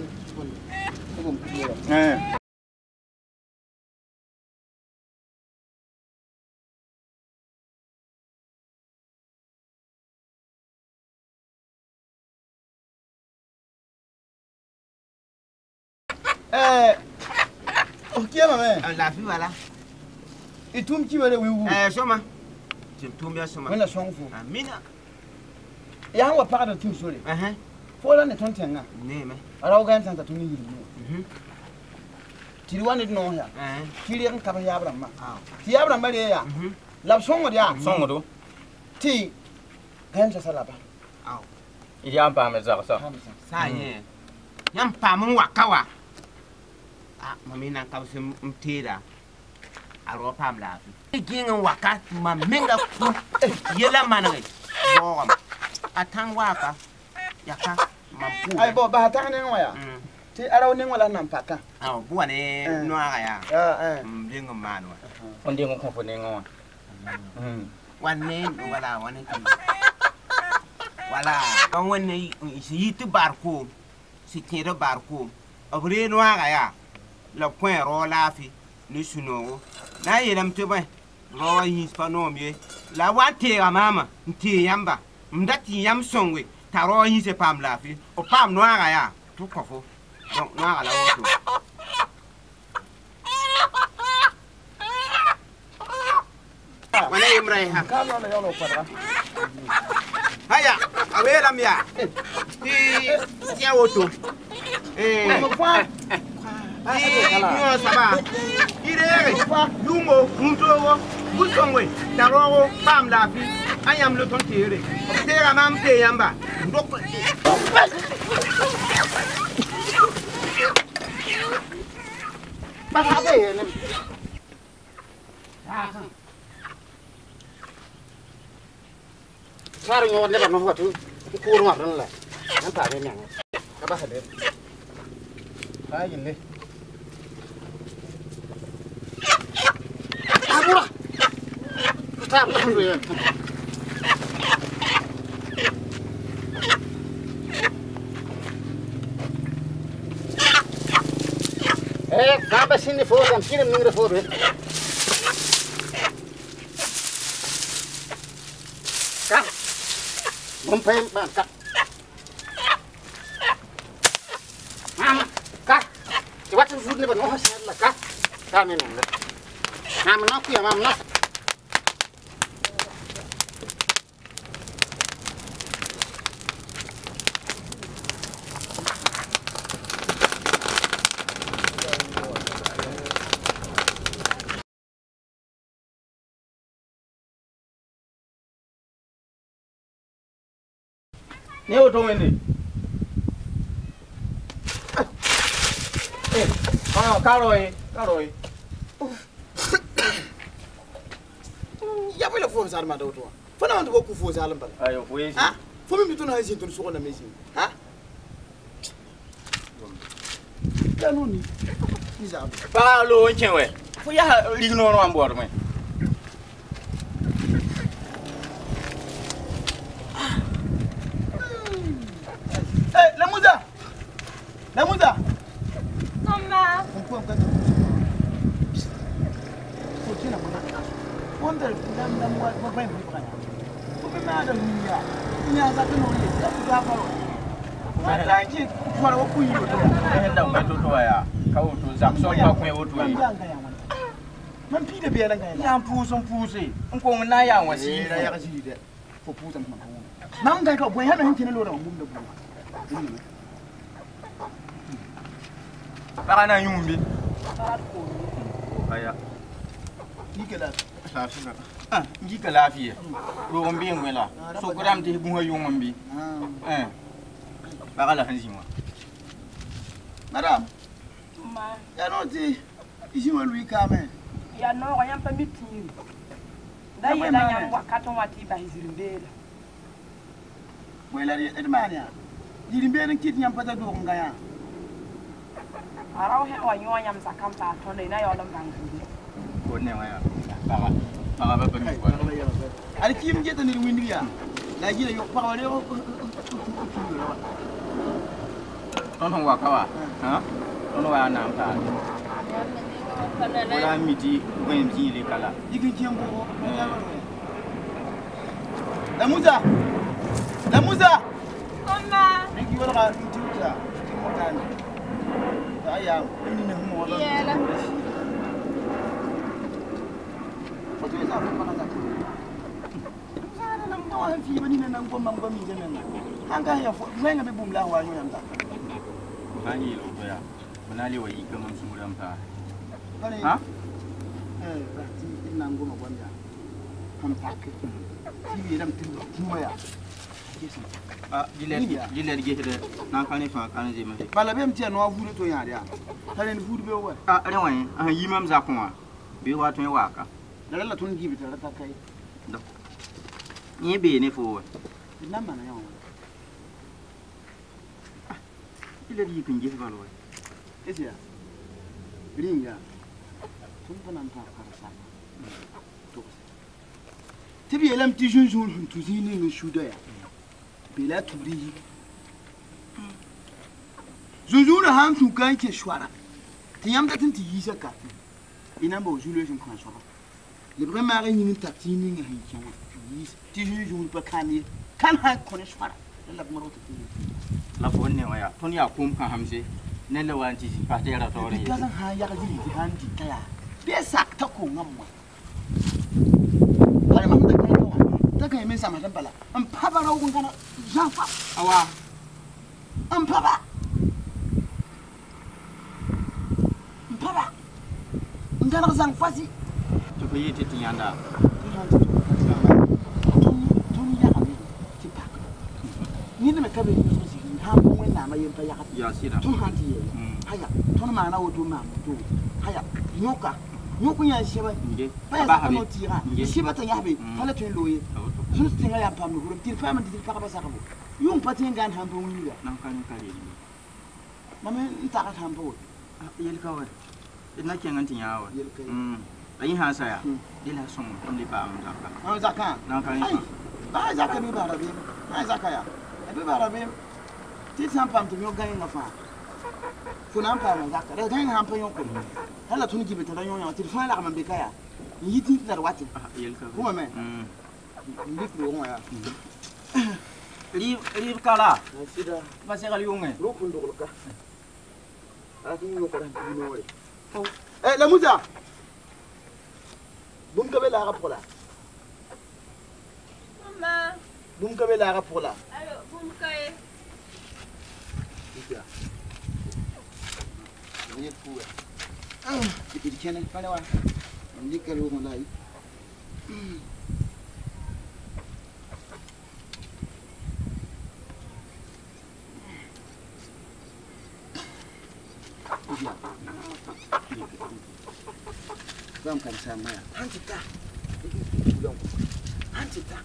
Ok, maman. La fille, voilà. Et tout petit peu de oui. Soma. Je tombe bien soma. On a son fou. Mina. Et on va parler de tout sur les. Faut la nettoyer nga. Ne mais. Alors on gagne ça tout ni. Tu dois net non ya. Tu rien ka ba ya Abraham. Ti Abraham ba ya. La songo dia. Songo do. Ti gagne ça là-bas. Il y a pas mais ça. Ça y est. Yam pa mun wakawa. Mamina ka se mtira. Aro pam la fi. Ginga waka ma menga ku. Yela manai. Bo atang waka. Yaka mampu. Ai bo ba ta ne ya. Ti araw ne wala nan paka. Bu ne no aga ya. Binga manwa. On dingo ko fo ne ngo. Wanne wala wanne ti. Wala. Kan wanne yi tu barko. Si tiro barko. Abre no aga ya. La point ro la fi ni suno na yelam te ba ro yi spano mi la wante ga mama nti yamba mdati yam songwe ta ro yi se pam la fi o pam no aga ya tu kofo donc no aga la woto wana imrai ha ka no yo no para haya awela mia ya woto Yo saba. Ire. Yungo, mtowo, busongwe, tarogo, pam la fi. ayam le ton tere tera mam te yamba ndok ba ha be ne Sar nyo ne ba no watu ku ru ma ran la nan ta ne nyang ka ba ha de ba yin le abura ta ba ru ya ka ba sin ni fo gam sin ni ngra fo be ka bom pem ban ka mama ka ti wat fu ni ba no ha sa la ka ne na mama no ku ya mama no ne o to wende karoi ya bela fo sa ma do to fa na ndo ku fo sa lam bala ayo fo yesi ha fo mi bituna hasin tun so na mesi ha ya no ni za pa lo nchewe fo ya rigno no ambor me Lamuza. Mama. Fucina mama. Wonder nam wa ba mu ba. Ko be ma da miya. Nya za ta no ye ta ga faro. Ma ta ji faro ku yi to. Eh da ba to ya. Ka o to zam so ba ku e o to yi. Man pi da biya lan ga ya pusun puse. In ko na ya wasi da ya ji da. Ko pusan ma ko. Nan ga to boy hana hinkin lo da mun da bu. Parana yumbi. Aya. Nikela. Lafiya. Ah, ngika lafiya. Ro mbi ngwela. So gram te bu hayum mbi. Bagala hanzima. Madam. Ma. Ya no ti. Isi wa lui ka me. Ya no yam pa mitiri. Da ye da yam wakato wati ba hizirimbela. Wela di edmania. Hizirimbela kit nyam pata do ngaya. Arau he wa yo yam zakampa to ne na yo lam bangi. Ko ne wa ya. Baga ba mi ko. Ari kim jeta ni windi ya. La jira yo pa wale yo. Ton wa ka wa. Ha? Ton wa na ta. Wala miti wen ji le kala. Dikin kiyam ko. Lamuza. Mama. Ngi wala ka tuta. Timotani. Aya, ini ne mo wala. Yela. Foto esa ko pana ta. Sana nam to han fi bani nan ko mam bami jenen. An ga ya fo, mai ngabe bum la wa yo yam ta. Bani lo to ya. Banali wa yi gamam sumuram ta. Ha? Ba ti nan go ma gwanda. Kam ta ke. Ti bi ram tin kuma ya. Jilet gete na kan fa kan je mate bala bem tie no avudo to yaade a tale ni fudu be wa rewan yimam za kuma be wa to waka dala tun gibi ta ta kai do ni be ne fo na mana yawo jilet yi kan je balo esia ringa tun panan ta karasa to tibi elam ti junjun tu zini no shuda ya bela turi zuzuna han tu kan ke shwara ti yam datin ti yisa ka ina ba zulo shin kan shwara le bre ma ga yin ta ti ni ngi kan yis ti juju pa kan ha ko ne shwara la maro ti la fo ne waya ton ya kum kan hamse ne le wan ti pa te ra to re ka san ha ya ga ji ti han ti kaya be sak ta ko ngamma ale ma ta kai me sama dan bala an paba rawo kun kana jafa awa an paba ngana zang fasi to ko yete ti yanda ni ne ka be ni so si ha ko wen na ma yem pa ya sida tun han ti haya ton ma na wo to ma to haya nyoka nyoku nya sheba ba ya ko tira sheba ta yabe hala tun loye sun tinga ya pam no ti fa man ti fa ba sa ko yung patin gan han bo wiga nan kan kare ni mama nta ka han bo yel ka wa ina ken antin ya wa ayi ha sa ya ila son on li ba am zakka an zakka nan kan ba zakka ni ba rabi ba zakka ya be ba rabi ti san pam to nyo gan nga fa funan pa man zakka da gan han pa yon ko hala tun gibe ta yon ya ti fa la man be kaya yiti dar wati yel ka kuma me ndi ko ngo ya ri kala sida ba se gal yonge ro kun do ka aki yo ko ran ni no la musa bum ka be la pour là Maman. Bum ka be la pour là. Allô, bum ka e. Ika. Ni ku. Ki ti kene fa wa. Ni ka lo mo lai. Vamos cansar amanhã. Antes tá. Antes tá.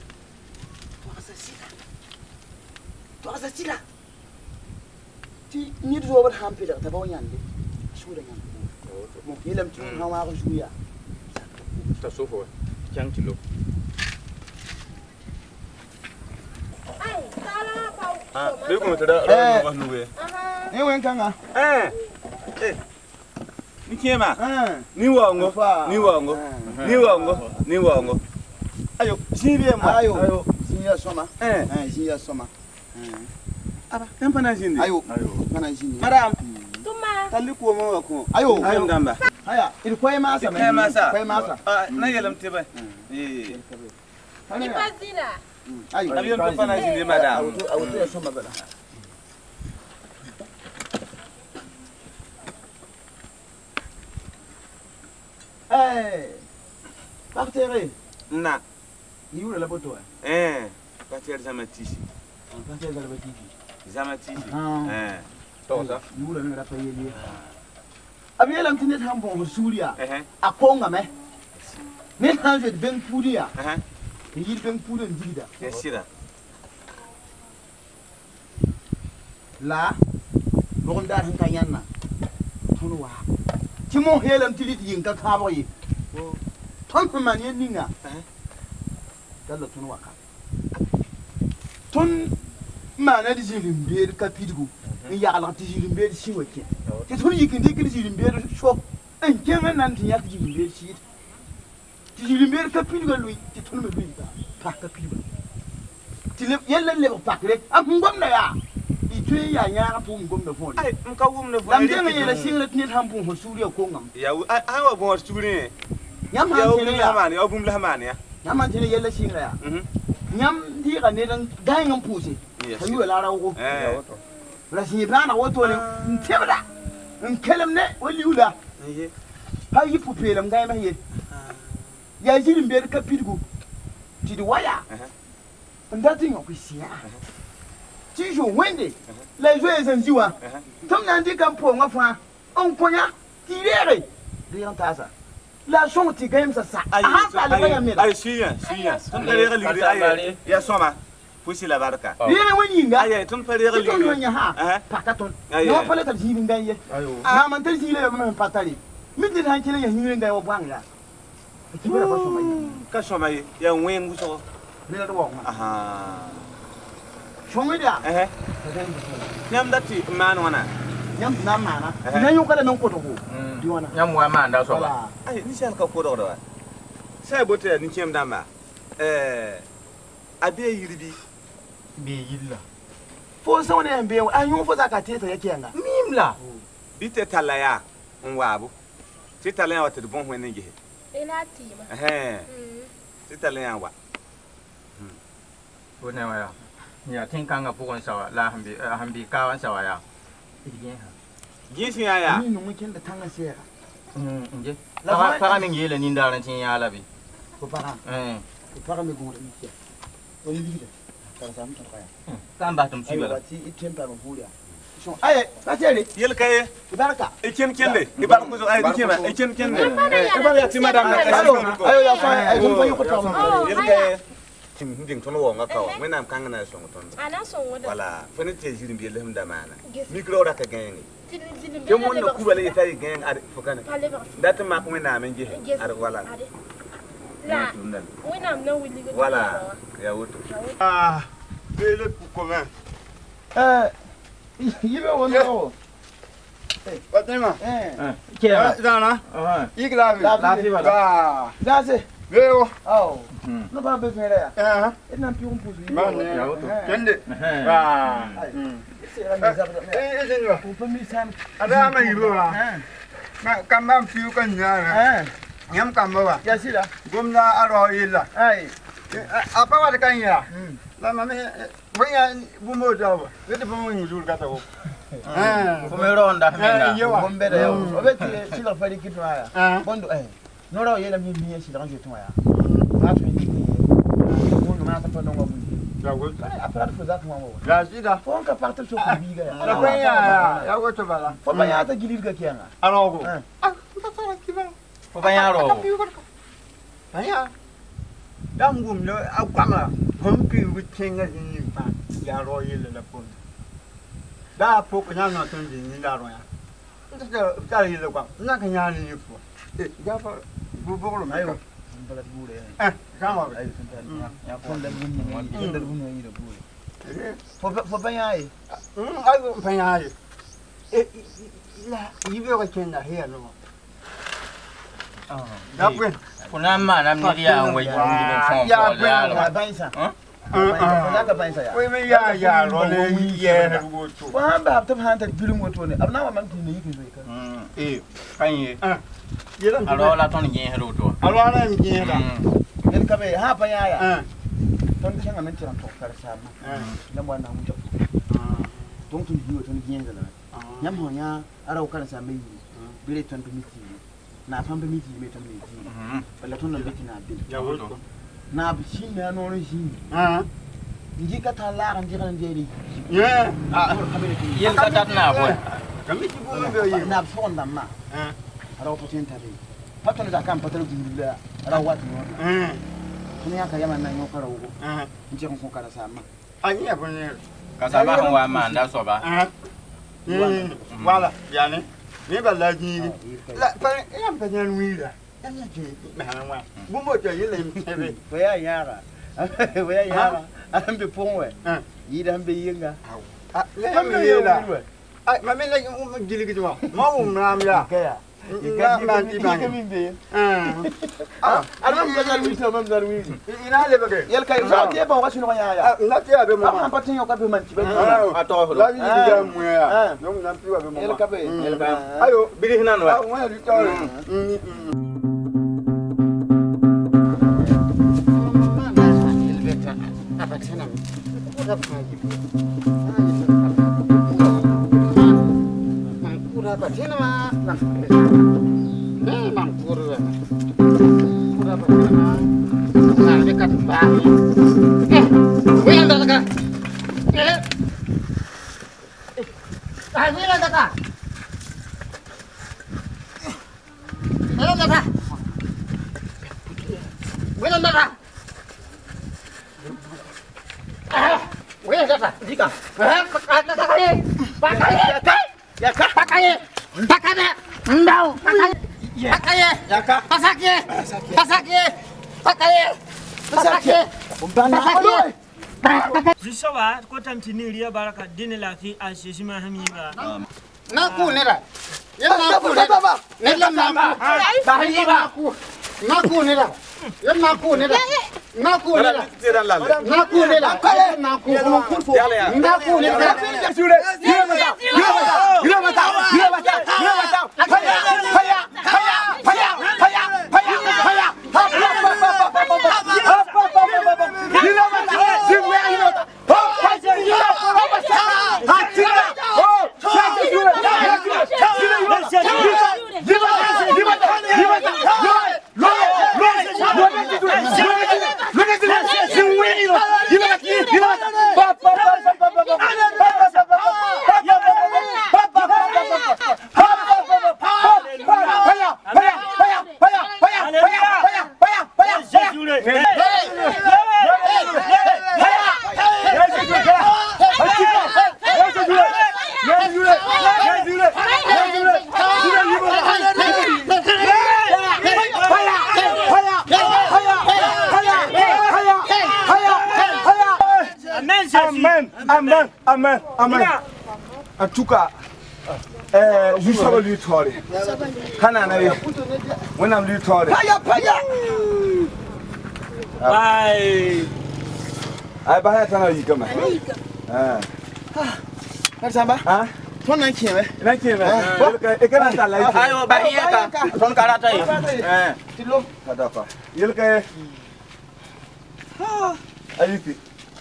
Tu assassina. Ti ni do over hampi da ta ba wanyan de. Shu da yan. Mo yelam tu ha wa ko shuya. Ta sofo. Chang ti lo. Ai, sala ba. Ah, be ko ta da wa nu we. Ni wen kan ga. Ni kema? Ni wango. Ni wango. Ni wango. Ni wango. Ayo, sibiye ma. Ayo. Sinya soma. Sinya soma. Aba, kan pana sindi. Ayo. Pana sindi. Madam. Tuma. Tali ko mo ko. Ayo. Ayo gamba. Haya, il koy masa. Koy masa. Koy masa. Na yelam tebe. Ni pasina. Ayo. Abiyon ko pana sindi madam. Ayo to soma bala. Partere. Na. Ni ule la boto. Partere zama tisi. Partere zama tisi. Zama tisi. Toza. Ni ule ngara pa yeli. Abi elam tinet hambo ho Suria. Akonga me. Ne hanje ben pudia. Ni ben pudia ndigida. Yesira. La ronda han kayanna. Tunu wa. Timo helam tilit yin ka kabo yi. Ton man yen ninga. Dalla tunu wa ka. Ton mana di jilim beer ka pidgu. Ni ya ala di jilim beer shi wake. Ke tun yikin de jilim beer shop. En kenga nan tin yak jilim beer shi. Di jilim beer ka pidgu lui. Ti tun me bi ka ka pidgu. Ti le yella le pakre. Am ngom na ya. Itu ya nyara pu ngom na fon. Ai mka wum na fon. Lam denga yela singlet ni hampu ho Suria ko ngam. Ya wa bon Suria. Nyam han tene ya mani ya bum la mani ya. Nyam han tene yela singa ya. Nyam di ga ne dan gayan puse. Kayu la rawo. La sin bana woto ne ntebda. Nkelem ne wali ula. Ha yi pupelam gay ma ye. Ya jirim ber ka pidgu. Ti di waya. Ndati ngoko sia. Ti jo wende. La jo ezenziwa. Tom nan di kan po ngafa. On konya ti rere. Rian tasa. La son ti game sa. Ah ça le va mira. Ai suya. Ton da rere ligri ai. Ya soma. Pusi la barka. Rere wani nga. Ai ton fa rere ligri. Ton wani ha. Pakaton. No pala ta jibi ngaye. Na man ta jile ma patali. Min di han kile ya hirin ngaye wa banga. Ti bera ko soma yi. Ka soma yi. Ya wengu so. Rere do wa. Aha. Shongi da. Nyam dati man wana. Nyam na mana. Na yo kada nan ko to ko. Di wana. Nyam wa man da so ba. Ai ni sel ka ko do wa. Sai bote ni kem dama. Abe yiribi. Be yilla. Fo so ne ambe ayun fo zaka teta yake yanga. Mimla. Bite talaya nwabu. Ti talaya wata bon hwen nge. Ina tima. Ti talaya wa. Wona wa ya. Ya tin kanga pukon sawa la hambi kawan sawa ya. Gisi ya. Ni no mukin da tanga sera. Nje. Para min yele ni ndara tin ya labi. Ko para. Ko para me gonda ni ke. Oni bigida. Kan ba tum siba. Ti itempa no buria. So ay, pateli. Yel kay. Baraka. Etienne Kende. Ibar ko ay dikema. Etienne Kende. Ibar ya ti madam na. Ayo ya fa ay ko fa yuko tawo. Yel kay. Nding tono wo nga kawa. Mwe nam kanga na songo tono. Ana songo da. Wala, fene te jirim bi lem da mana. Mikro ra ka gengi. Ke mon na kubale ita yi gengi ar fukana. Data ma kuma na men je ar wala. La. Wena mna wili go. Wala. Ya wuto. Bele comment. Yibe wono. Watema. Kera. Dana. Iglavi. Lafi wala. Dase. Veo. Oh. No ba be fere ya. Ina pi un pusu. Mane. Kende. Ejenyo. Upa mi sam. Ada ma yiba. Ma kamba fiu kan nyana. Nyam kamba ba. Ya sila. Gomna aro illa. Ai. Apa wa kan ya? La mame wanya bumo dawo. Wede bumo ngul kata ko. Fumero nda menga. Bombe da yo. Obeti sila fari kitu haya. Bondo Nora yela mi shi da je tuma ya. Na tu ni. Ko no ma ta pa no ngabu. Ya go. Apa da fuza kuma wo. Ya sida. Fo ka partir so ku biga ya. La kwenya ya go to bala. Fo ba ya ta gilir ga kiyan. Aro go. Fo ba ya ro. Aya. Dam gum no akwama. Hom ki wi chenga ni pa. Ya ro yele la pon. Da po ko nya no ton ni da ro ya. Nda ta yele kwa. Na ka nya ni fu. Ya fa bubolo ayo mbala bure kama ayo ya konda bunni ni da bure fo banyaye ayo banyaye la yibe ko kenda he no da buen kuna ma na mi ya we ni be fon fo ya bansa ya ka bansa ya we me ya ro le ye go to wa ba ta hanta birin wato ne abna ma man ni yake zai kan kan ye alo la ton yin hero to alo la yin da el kabe ha pa ya ton ka ngamen tiran to kar sama dan wa na mu to ton tun biyo ton yin da nyam ho nya ara kan sa me bire ton miti na fan be miti me ton miti balla ton na miti na bi ya wo na bi shi na no shi nji ka ta la ran jiran jeri yin ka tat na ko kami ti bo be yi na fon da ma ara ko tin tare paton da kan patron gudula ara watu no kun ya ka yama na yo kara ugo nje ko kara sama ani ya bone ka sa ba wa ma nda so ba wala yani ni ba la ji la pa ya pa nyan wira ya ji ma na wa bu mo je yele mtebe ko ya yara we ya yara an be ponwe yi da be yinga le me yela ai ma me la gili gidwa ma wo mram ya kaya ika ma ti ba ni be alam ka dal wi sama dal wi ina le bage yel kay sa te ba wasu no ya na te abe mo ma patin yo ka be man ti be ato la ni ga mu ya no na ti abe mo yel ka be ayo biri hinan wa wa ri to Jisawa ko tamtini riya baraka dini lafi a shishima hamiba na ku ne da yana ku ne ba ne la na ba ni ba ku na ku ne da yana ku ne da na ku ne da na ku ne da na ku na ku ne da sure yira mata yira mata yira mata yira mata faya faya faya faya faya faya faya yira mata singwe yira mata Amen. En tout cas, je suis lui toré. Canana, when I'm lui toré. Paya. Bye. I buy it on you come. Samba? Ah? Ton nan kieme. Nan kieme. E kana ta lai. Ayo ba hiya ka. Ton karata yi. Tilo. D'accord. Yelka. Ayiti.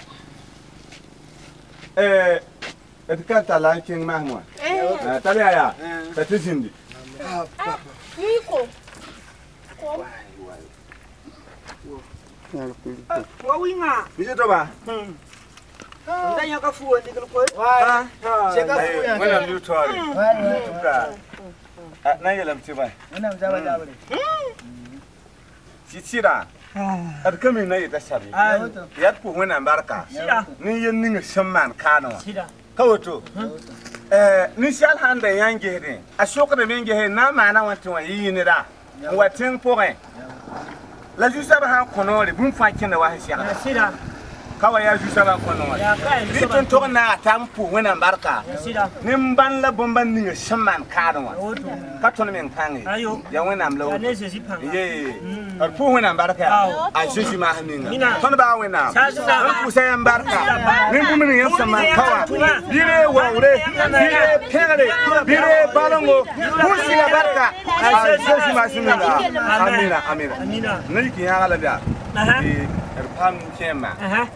Et kana ta lai king mahmo. Tali aya. Ta tizindi. Niko. Wa winga. Bije to ba. Ndanya ka fuwa ndikul ko. Wa. Sheka fuwa. Wala lu tori. Na yelam ti ba. Wannan zaba da bare. Sitira. Ad kami na ita sabi. Yat ku wena barka. Ni yen ninga shamman kano. Kawoto. Ni shal handa yange de. Ashoka de menge he na mana wantin wa yini da. Watin porin. La jusaba han konore bun fakin da wa shiya. Kawa ya jusaba konore. Ni ton to na tampu wena barka. Nim ban la bomban ninga shamman kano. Ka ton men kangi. Ya wena am lawo. Ye. Ar pu wena barka. A juji ma haninga. Ton ba wena. Ku sai am barka. Nim bu min yam shamman kawa. Bire waure. Bire pere. Bire balongo. Kusi la barka. A juji ma haninga. Amina. Niki ya ala da. Er pam kema.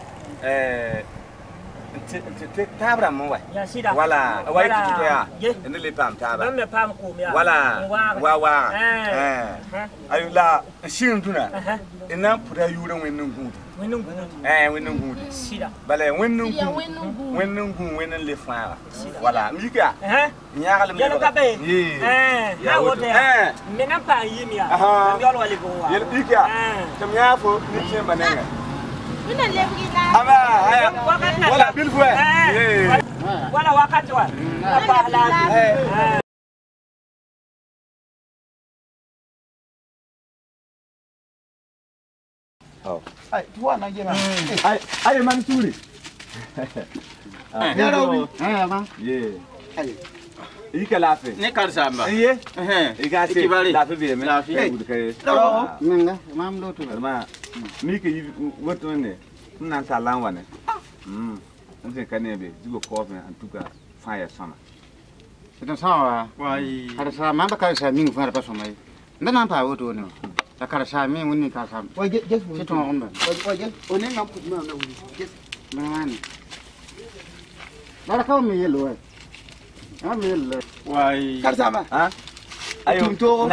Tabra mo wa. Wala, wai ti ya. Ni le pam tabra. Me pam ko mi. Wala. Wa. Ayula shin tuna. Ina pura yuran wannan gudu. Wannan gudu. Sida. Bale wannan gudu. Wannan le fa. Wala, mika. Nyaga le me. Yelo kabe. Ha wote. Me na pa yimia. Me yolo wali go wa. Yelo mika. Kam ya fo ni chemba nanga. Mina lebgina. Aba, aya. Wala bil fwe. Wala wakati wa. Apa la. Ai, tuwa na gema. Ai man turi. Ya rawi. Man. Ye. Ai. Ika lafi. Ne karsa ba. Ye. Ika se lafi be me. Lafi. Ninga, mam lo tu. Ma. Mi ke woto ne. Nan ta lan wane. Nse kanebe, jigo kofi an tuka fire sama. Ito sawa. Wai. Ada sa mamba ka sa ming fara pa somai. Ndana pa woto ne. Da kara sa mi woni ka sa. Wai je. Sito on ba. Wai je. Onen nam put na wuri. Yes. Mani. Bara ka mi yelo wai. Mi yelo. Wai. Karsama. Ha? Ayo. Tumtoro.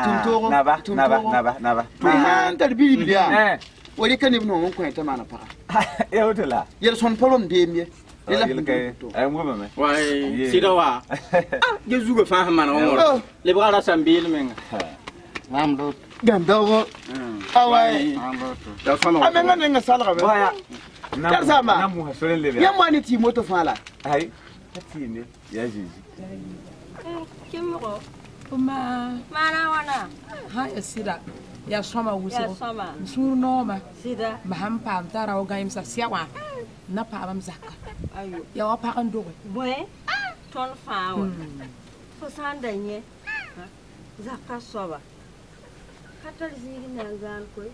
Naba. Man tar bibiya. Wali kan ibn on ko ta mana para. Ya wutala. Yel son polon de mi. Yel kay. Ay mo ba me. Wai. Sida wa. Je zuga fa mana on. Le bra sambil men. Mam do. Gamdago. Awai. Da fama. Amenga nenga salga be. Waya. Karsama. Namu hasole le. Yamma ni ti moto fala. Ai. Tati ne. Ya jiji. Kimro. Uma. Mana wana. Ha sida. Ya soma wuso. Ya soma. Suru noma. Sida. Maham pam tara o gaim sa siawa. Na pa am zakka. Ayo. Ya wa pa kan dogo. Boy. Ton faawa. Fo sanda nye. Zakka soba. Katal zigi na ngan koy.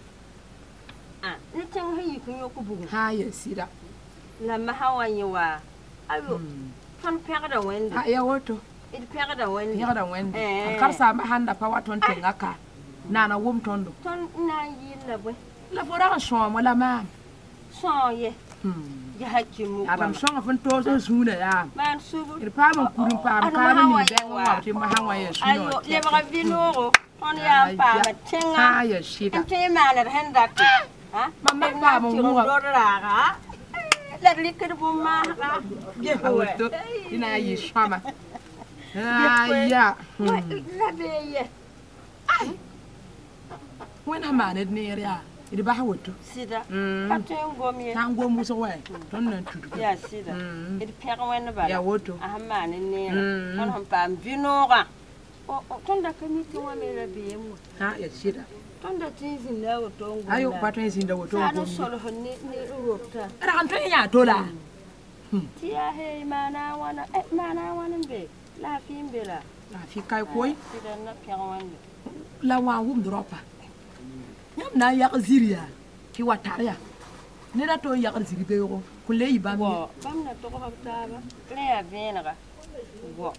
Ni tan hayi kun yoku bugu. Ha ya sida. La mahawanyi wa. Ayo. Ton pegda wende. Ha ya woto. It pegda wende. Pegda wende. Karsa ma handa pa waton tengaka. Nana wum tondo. Ton na yi la boy. La fora kan so mo la ma. So ye. Ya hakimu. Adam so ngafun to so zuna ya. Man subu. Ir pa man kurun pa ka ni be wa ti ma hawa ya suno. Ayo le ba vinoro. On ya pa ma tinga. Ha ya shida. Ante ma la henda. Ha? Mamma pa mo mo. Dora. La likir bu ma ha. Je ho. Ina yi shama. Ya. La be ye. Ai. Wena maned ne ya idi ba hawoto sida atengo mi tango muso wa ton nan tudu ya sida idi pega wena ba ya woto ahamane ne ton ham pam vinora o ton da kami to wa me rabe mu ha ya sida ton da tinzin da woto ngo ayo patun zin da woto ngo solo ne rota ara kan ton ya to la Tia he mana wana be. La fimbela. La fi kai koi. Tida na piawan. La wa wum dropa. Nyam na ya ziria. Ki wataria. Ne da to ya ziri be yo. Kule iba mi. Bam na to ko habtaba. Kle venera. Wo.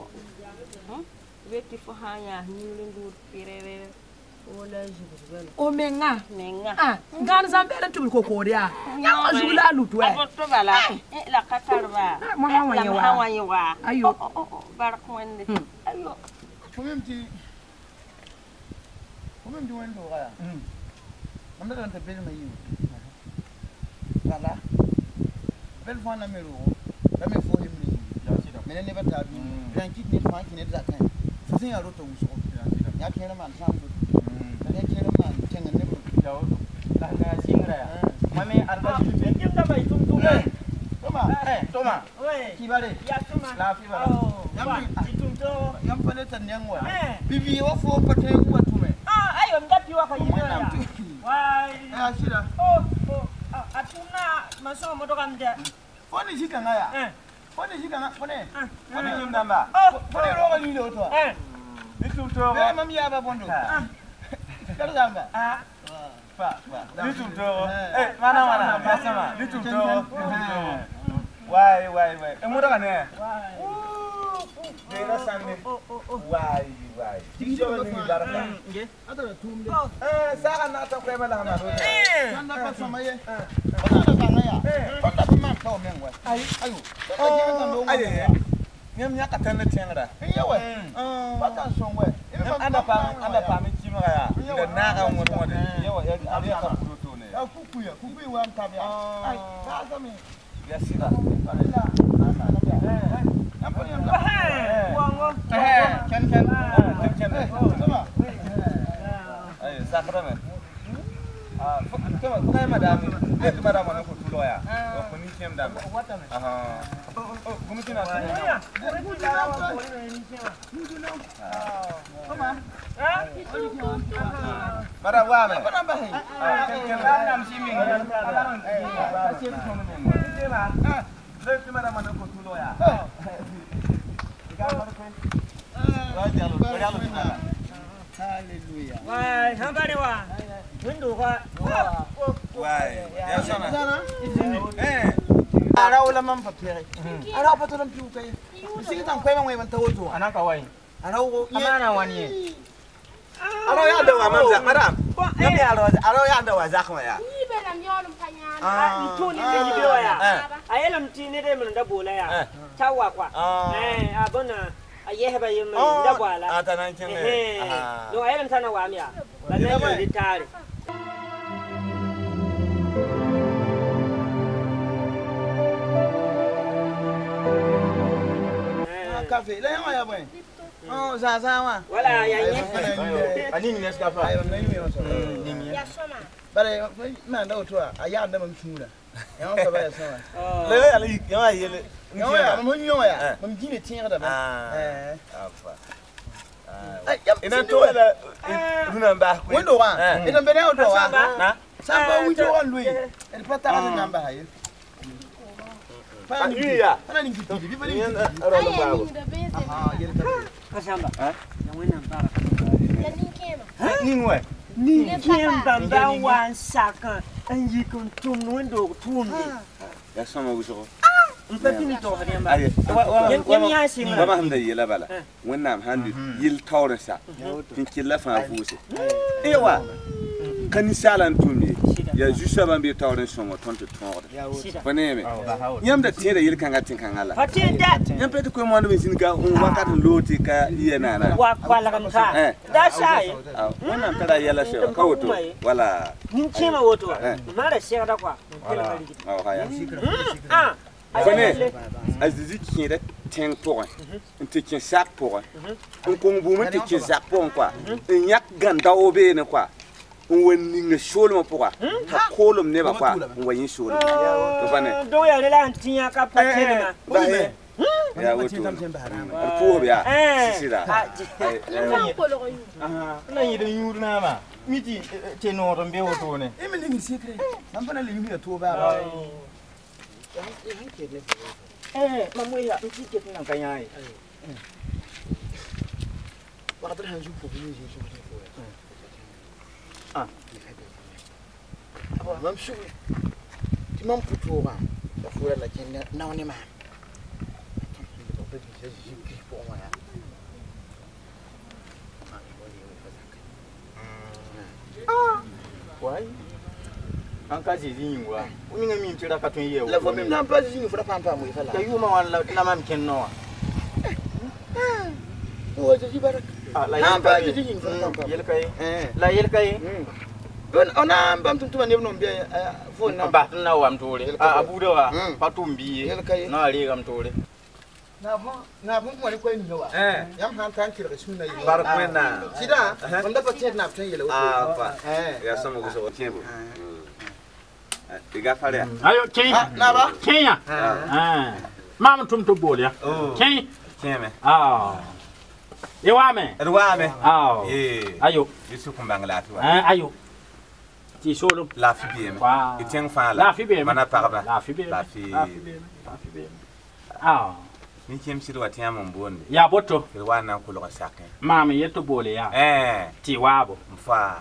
Veti fo hanya nyulin dur pirere. O menga. Ah, ngan zambele tu ko koria. Ya azula lutwe. Aboto bala. La katarba. Ma hawa. Ayo. Barkwende. Ayo. Komemti wendo ga. Amda kan ta bel mai. Wala. Bel fa na mero. Da me fo himni. Mene ne bata bi. Ran kit ne fa kin ne da kan. Fusin ya roto muso. Ya kera man sam. Ada kera man tengen ne bu. Jauh. Lah na singra ya. Mame arba jute. Kim ta bai tum. Toma. Oi. Kibare. Ya tuma. La fi bara. Yam pale tan nyangwa. Bibi wa fo pate wa tume. Ayo mdapi wa ka yira. Wai. Shira. Atuna masomo doka mda. Foni shika ngaya. Foni nyumdamba. Foni roga ni lo to. Bitum to. Be mam ya ba bondo. Kar zamba. Fa. Bitum to. Mana. Pasama. Bitum to. Wai. Emuda ne. Dera sanne. Wai. Tijo ni baraka. Adara tumde. Saka na ta kwema la na. Sanda pasama ye. Ona da ngaya. Onda pima ka menwa. Ayo. Aye. Nyam nya ka tan tengra. Yewe. Bata songwe. Anda pa mi chima ya. Da na ka won. Yewe abi ka fruto ne. Ya kukuya wa mtabya. Ai, sasa mi. Ya sira. Sakrament. Bukan madam. Itu madam mana kutu ya. Kuni siam dam. Kumi cina. Madam wa me. Madam siming. Itu madam mana kutu ya. Hallelujah. Wai, hambare wa. Windu kwa. Wai. Ya sana. Ara wala man papere. Ara pato lam piu kai. Sigi tan kwai man man tawoto. Anaka wai. Ara wo amana wani. Ara ya da wa mamza madam. Yami ara ya da wa zakma ya. Ni be na miyolum panyana. Tuni be yibewa ya. Ayela mtini de mun da bola ya. Tawa kwa. Abona ayeheba yema da bwala. Atanan kenge. No ayela mtana wa amya. Bana ni tare. Cafe, la ya boy. Za wa. Wala ya nye. Ani ni neskafa. Ayo na yimi no so. Ya soma. Bare ma da oto aya da mam shura. Ya on ka ba ya soma. Le ya yele. Ya mo nyo ya. Mam jine tin da ba. Afa. Ina to la runa ba ko. Wendo wa. Ina be na oto wa. Na. Samba wujo wa lui. El pata ka namba haye. Iya. Ana ni kitu bibi bali. Kasamba. Na wena mbara. Ningwe. Ni kemba mba wan saka anji kun tum wendo tum. Ya sama wuso. Mpati ni to hadi mba. Yemi yasinga. Baba hamda yela bala. Wannan handu yil tawrasa. Kin killa fa fuse. Ewa. Kanisalan tumi. Ya jusa ban be tawren songo tonto tawre. Faneme. Yamda tere yil kanga tin kangala. Fatinda. Yam pete ko mo ndo singa on wakat loti ka yena na. Wa kwala kan ka. Da sai. Wannan tara yala se ka woto. Wala. Nin kema woto. Mara se da kwa. Haya. Fane. Azizi kire ten pour. Nte kin sak pour. On ko mbu mte kin sak pour quoi. Nyak ganda obe ne quoi. Wani nga sholo mapoka ha kolom ne ba kwa wani sholo to bane do ya lela antinya ka patena ya woto ko biya sisira na yi da yurna ma miti te no rombe woto ne imi lingi secret nan bana lingi ya to ba Mamu ya msikit nang kanyai. Waktu hanju pukul ni semua ah, apa? Mamsu, timam putu orang, dah furan lagi nak ni mah. Apa dia jadi pokok mana? Why? Angka zizi ngwa. Uni ngami mtira katun yewo. La fami mnampa zizi fura pampa mu ifala. Kayu ma wan la mam kenno. Wo zizi barak. Nampa zizi fura pampa. Yel kay. La yel kay. Don ona mbam tuntuma ne non biya phone na. Ba na wam tole. Abuda wa patumbi. Yel kay. Na ali gam tole. Na mo mo ko ni wa. Yam han tan kira sunna yi. Barkwena. Sida, wanda pa tet na tan yele. Pa. Ya sama go so tiempo. Diga faria. Ayo Kenya. Na ba? Kenya. Mama tum to bolia. Kenya. Kenya. Ewame. Edwame. Ayo. Yesu kumbangala tu. Ayo. Ti solo. La fibie. Itien fa la fibie. Mana parba. La fibie. La fibie. La fibie. Ni kiem sir wa tiam mbonde. Ya boto. Wa na ko lo sakin. Mama yeto bole ya. Ti wabo. Mfa.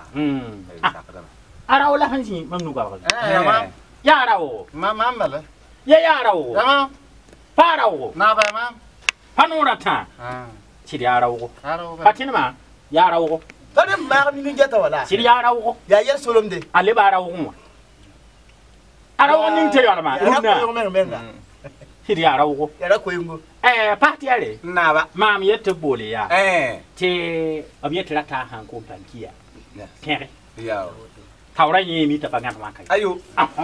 Ara wala hansi mamnu ga wala. Ya ara wo. Mama mala. Ya ara wo. Mama. Para wo. Na ba mama. Panura ta. Ti ara wo. Patina ma. Ya ara wo. Tade ma ni ngeta wala. Ti ya ara wo. Ya yer solom de. Ale ba ara wo. Ara wo ning te yara ma. Una. Ti ya ara wo. Ya ra ko yingo. Parti ale. Na ba. Mam yete bole ya. Ti abiyetra ta han ko pankia. Kere. Ya. Taura yi mi ta bangan makai. Ayo.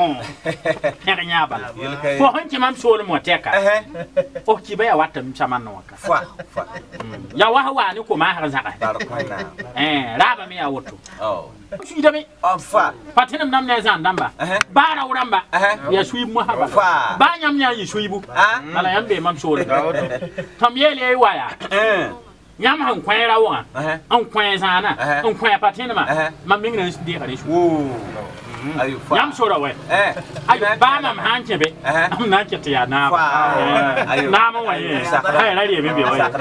Kere nya ba. Fo hanki mam solo mo teka. O ki ba ya wata mchaman no ka. Fa. Ya wa ni ko ma har zaka. Raba mi ya woto. Sui da mi. Fa. Patinam nam ne zan damba. Bara uramba. Ya sui mo ha ba. Fa. Ba nyam nya yi sui bu. Ala yambe mam solo. Tam yele wa ya. Nyam han kwen ra wa. An kwen zana. An kwen patinama. Mam ming ne de ka de shu. Ayo fa. Yam sora we. Ayo ba mam han chebe. Am na ke ya na. Ayo. Na mo wa ye. Ai la ri be be wa.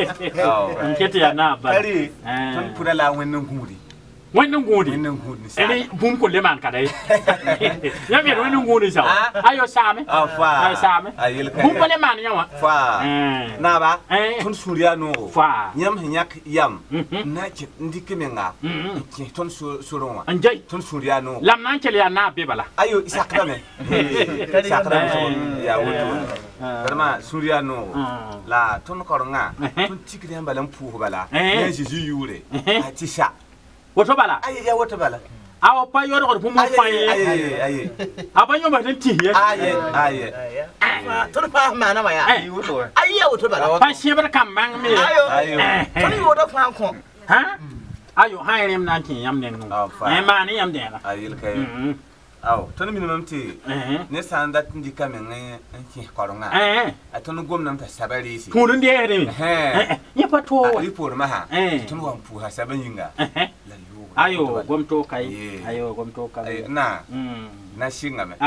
Ke ya na ba. Ari. Tun pura la wannan gudi. Wannan gudi. Ele bum ko le man ka dai. Ya me wannan gudi sa. Ayo same. Fa. Ayo same. Bum ko le man yawa. Fa. Na ba. Tun suriya no. Fa. Yam hinyak yam. Na ki ndike menga. Ki tun suronwa. Anjay. Tun suriya no. Lam nan ke le na be bala. Ayo isakra me. Isakra me. Ya wuto. Karma suriya no. La tun koronga. Tun tikri ambalan puhu bala. Ne jiju yure. Atisha. Woto bala. Ya woto bala. Awo pa yoro ko pumu faye. Aye. Abanyo ba tan tiye. Aye. Tun pa ma na ma ya. Woto. Aye woto bala. Pa sheber kam bang me. Ayo. Tun woto fa ko. Ha? Ayo hayrim nan kin yam den no. Ma ni yam den la. Aye kay. Aw, tun minimum ti. Ne sanda tindi kamen en koronga. Atun gomnam ta sabari si. Tunun de ere. Ya pa to. Report ma ha. Tun wan pu ha sabanyinga. Ayo gomto kai. Ayo gomto kai. Na. Na shinga me.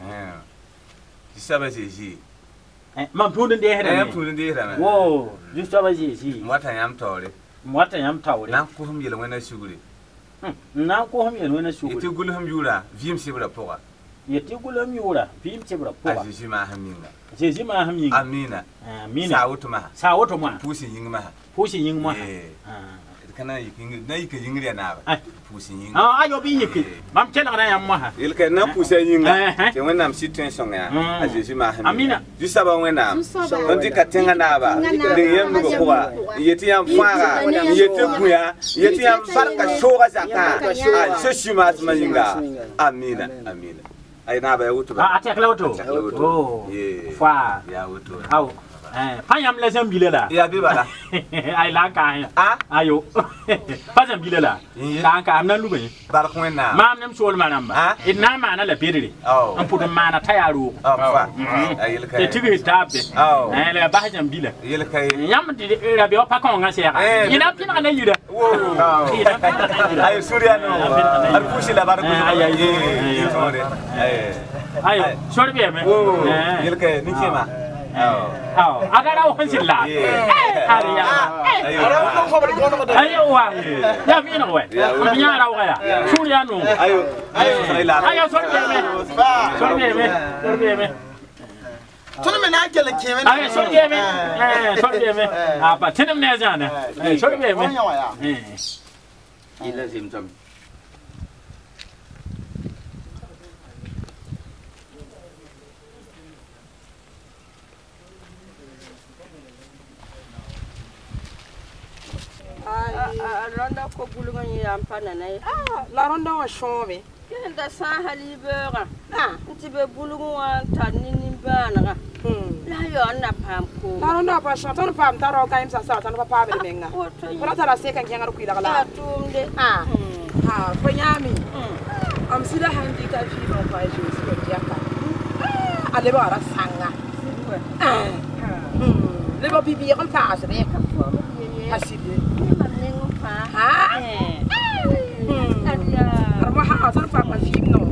Sabasi si. Mam tunun de ere. Tunun de ere. Wo, ju sabasi si. Mota yam tore. Na ko hum yele wena suguri. Na ko hum yele wena suguri. Yeti gulhum yura, vim sibra poa. Yeti gulhum yura, vim sibra poa. Aziji ma haminga. Aziji ma haminga. Amina. Sa wuto ma. Pusi yingma. Pusi yingma. Kana yiking na yike yingri na ba. Pusi ying. Ayo bi yike. Mam tena na yam ma. Ilka na pusi yinga. Te wenam situation ya. Aziji ma haminga. Amina. Du saba wenam. Onti katenga na ba. De yem go poa. Yeti yam fara. Yeti buya. Yeti yam farka shoga zaka. Sheshima azmayinga. Amina. Ay na ba wuto ba. Ate kala wuto. Oh. Fa. Ya wuto. Aw. Payam la zambile la. Ya bi bala. Ay la ka. Ayo. Pa zambile la. La ka amna lugo. Bar ko na. Mam nem sol manamba. Ina mana la bedere. Am pudo mana tayaro. Fa. Ayil kay. Te tigi tabe. La ba zambile. Ayil kay. Yam di rabi o pa ko nga sera. Ina pina na yira. Ay suriano. Al pushi la bar ko. Ay. ayo sori be me yelke ni kema agara o hansilla ariya ayo wa ya fi na we nya ra wa ya suriya no ayo sori be me Tuni me na kele keme na. Ay sori be me. Sori be me. Apa tinim ne zana. Sori be me. Ila simsam. Ronda ko bulungan yam panana. La ronda wa shome. Kenda sa halibera. Nti be bulungan tanini bana. La yo na pam ko. La ronda pa shon ton pam taro kaim sa tan papa be menga. Wala tara se kan kengar ku ila la. Tumde. Ha ko nyami. Am sida handi ka fi no pa je so ya ka. Ale ba ra sanga. Le ba bibi kan pa asre ka. Haside. Ha? Arma ha tan pa pa fi no.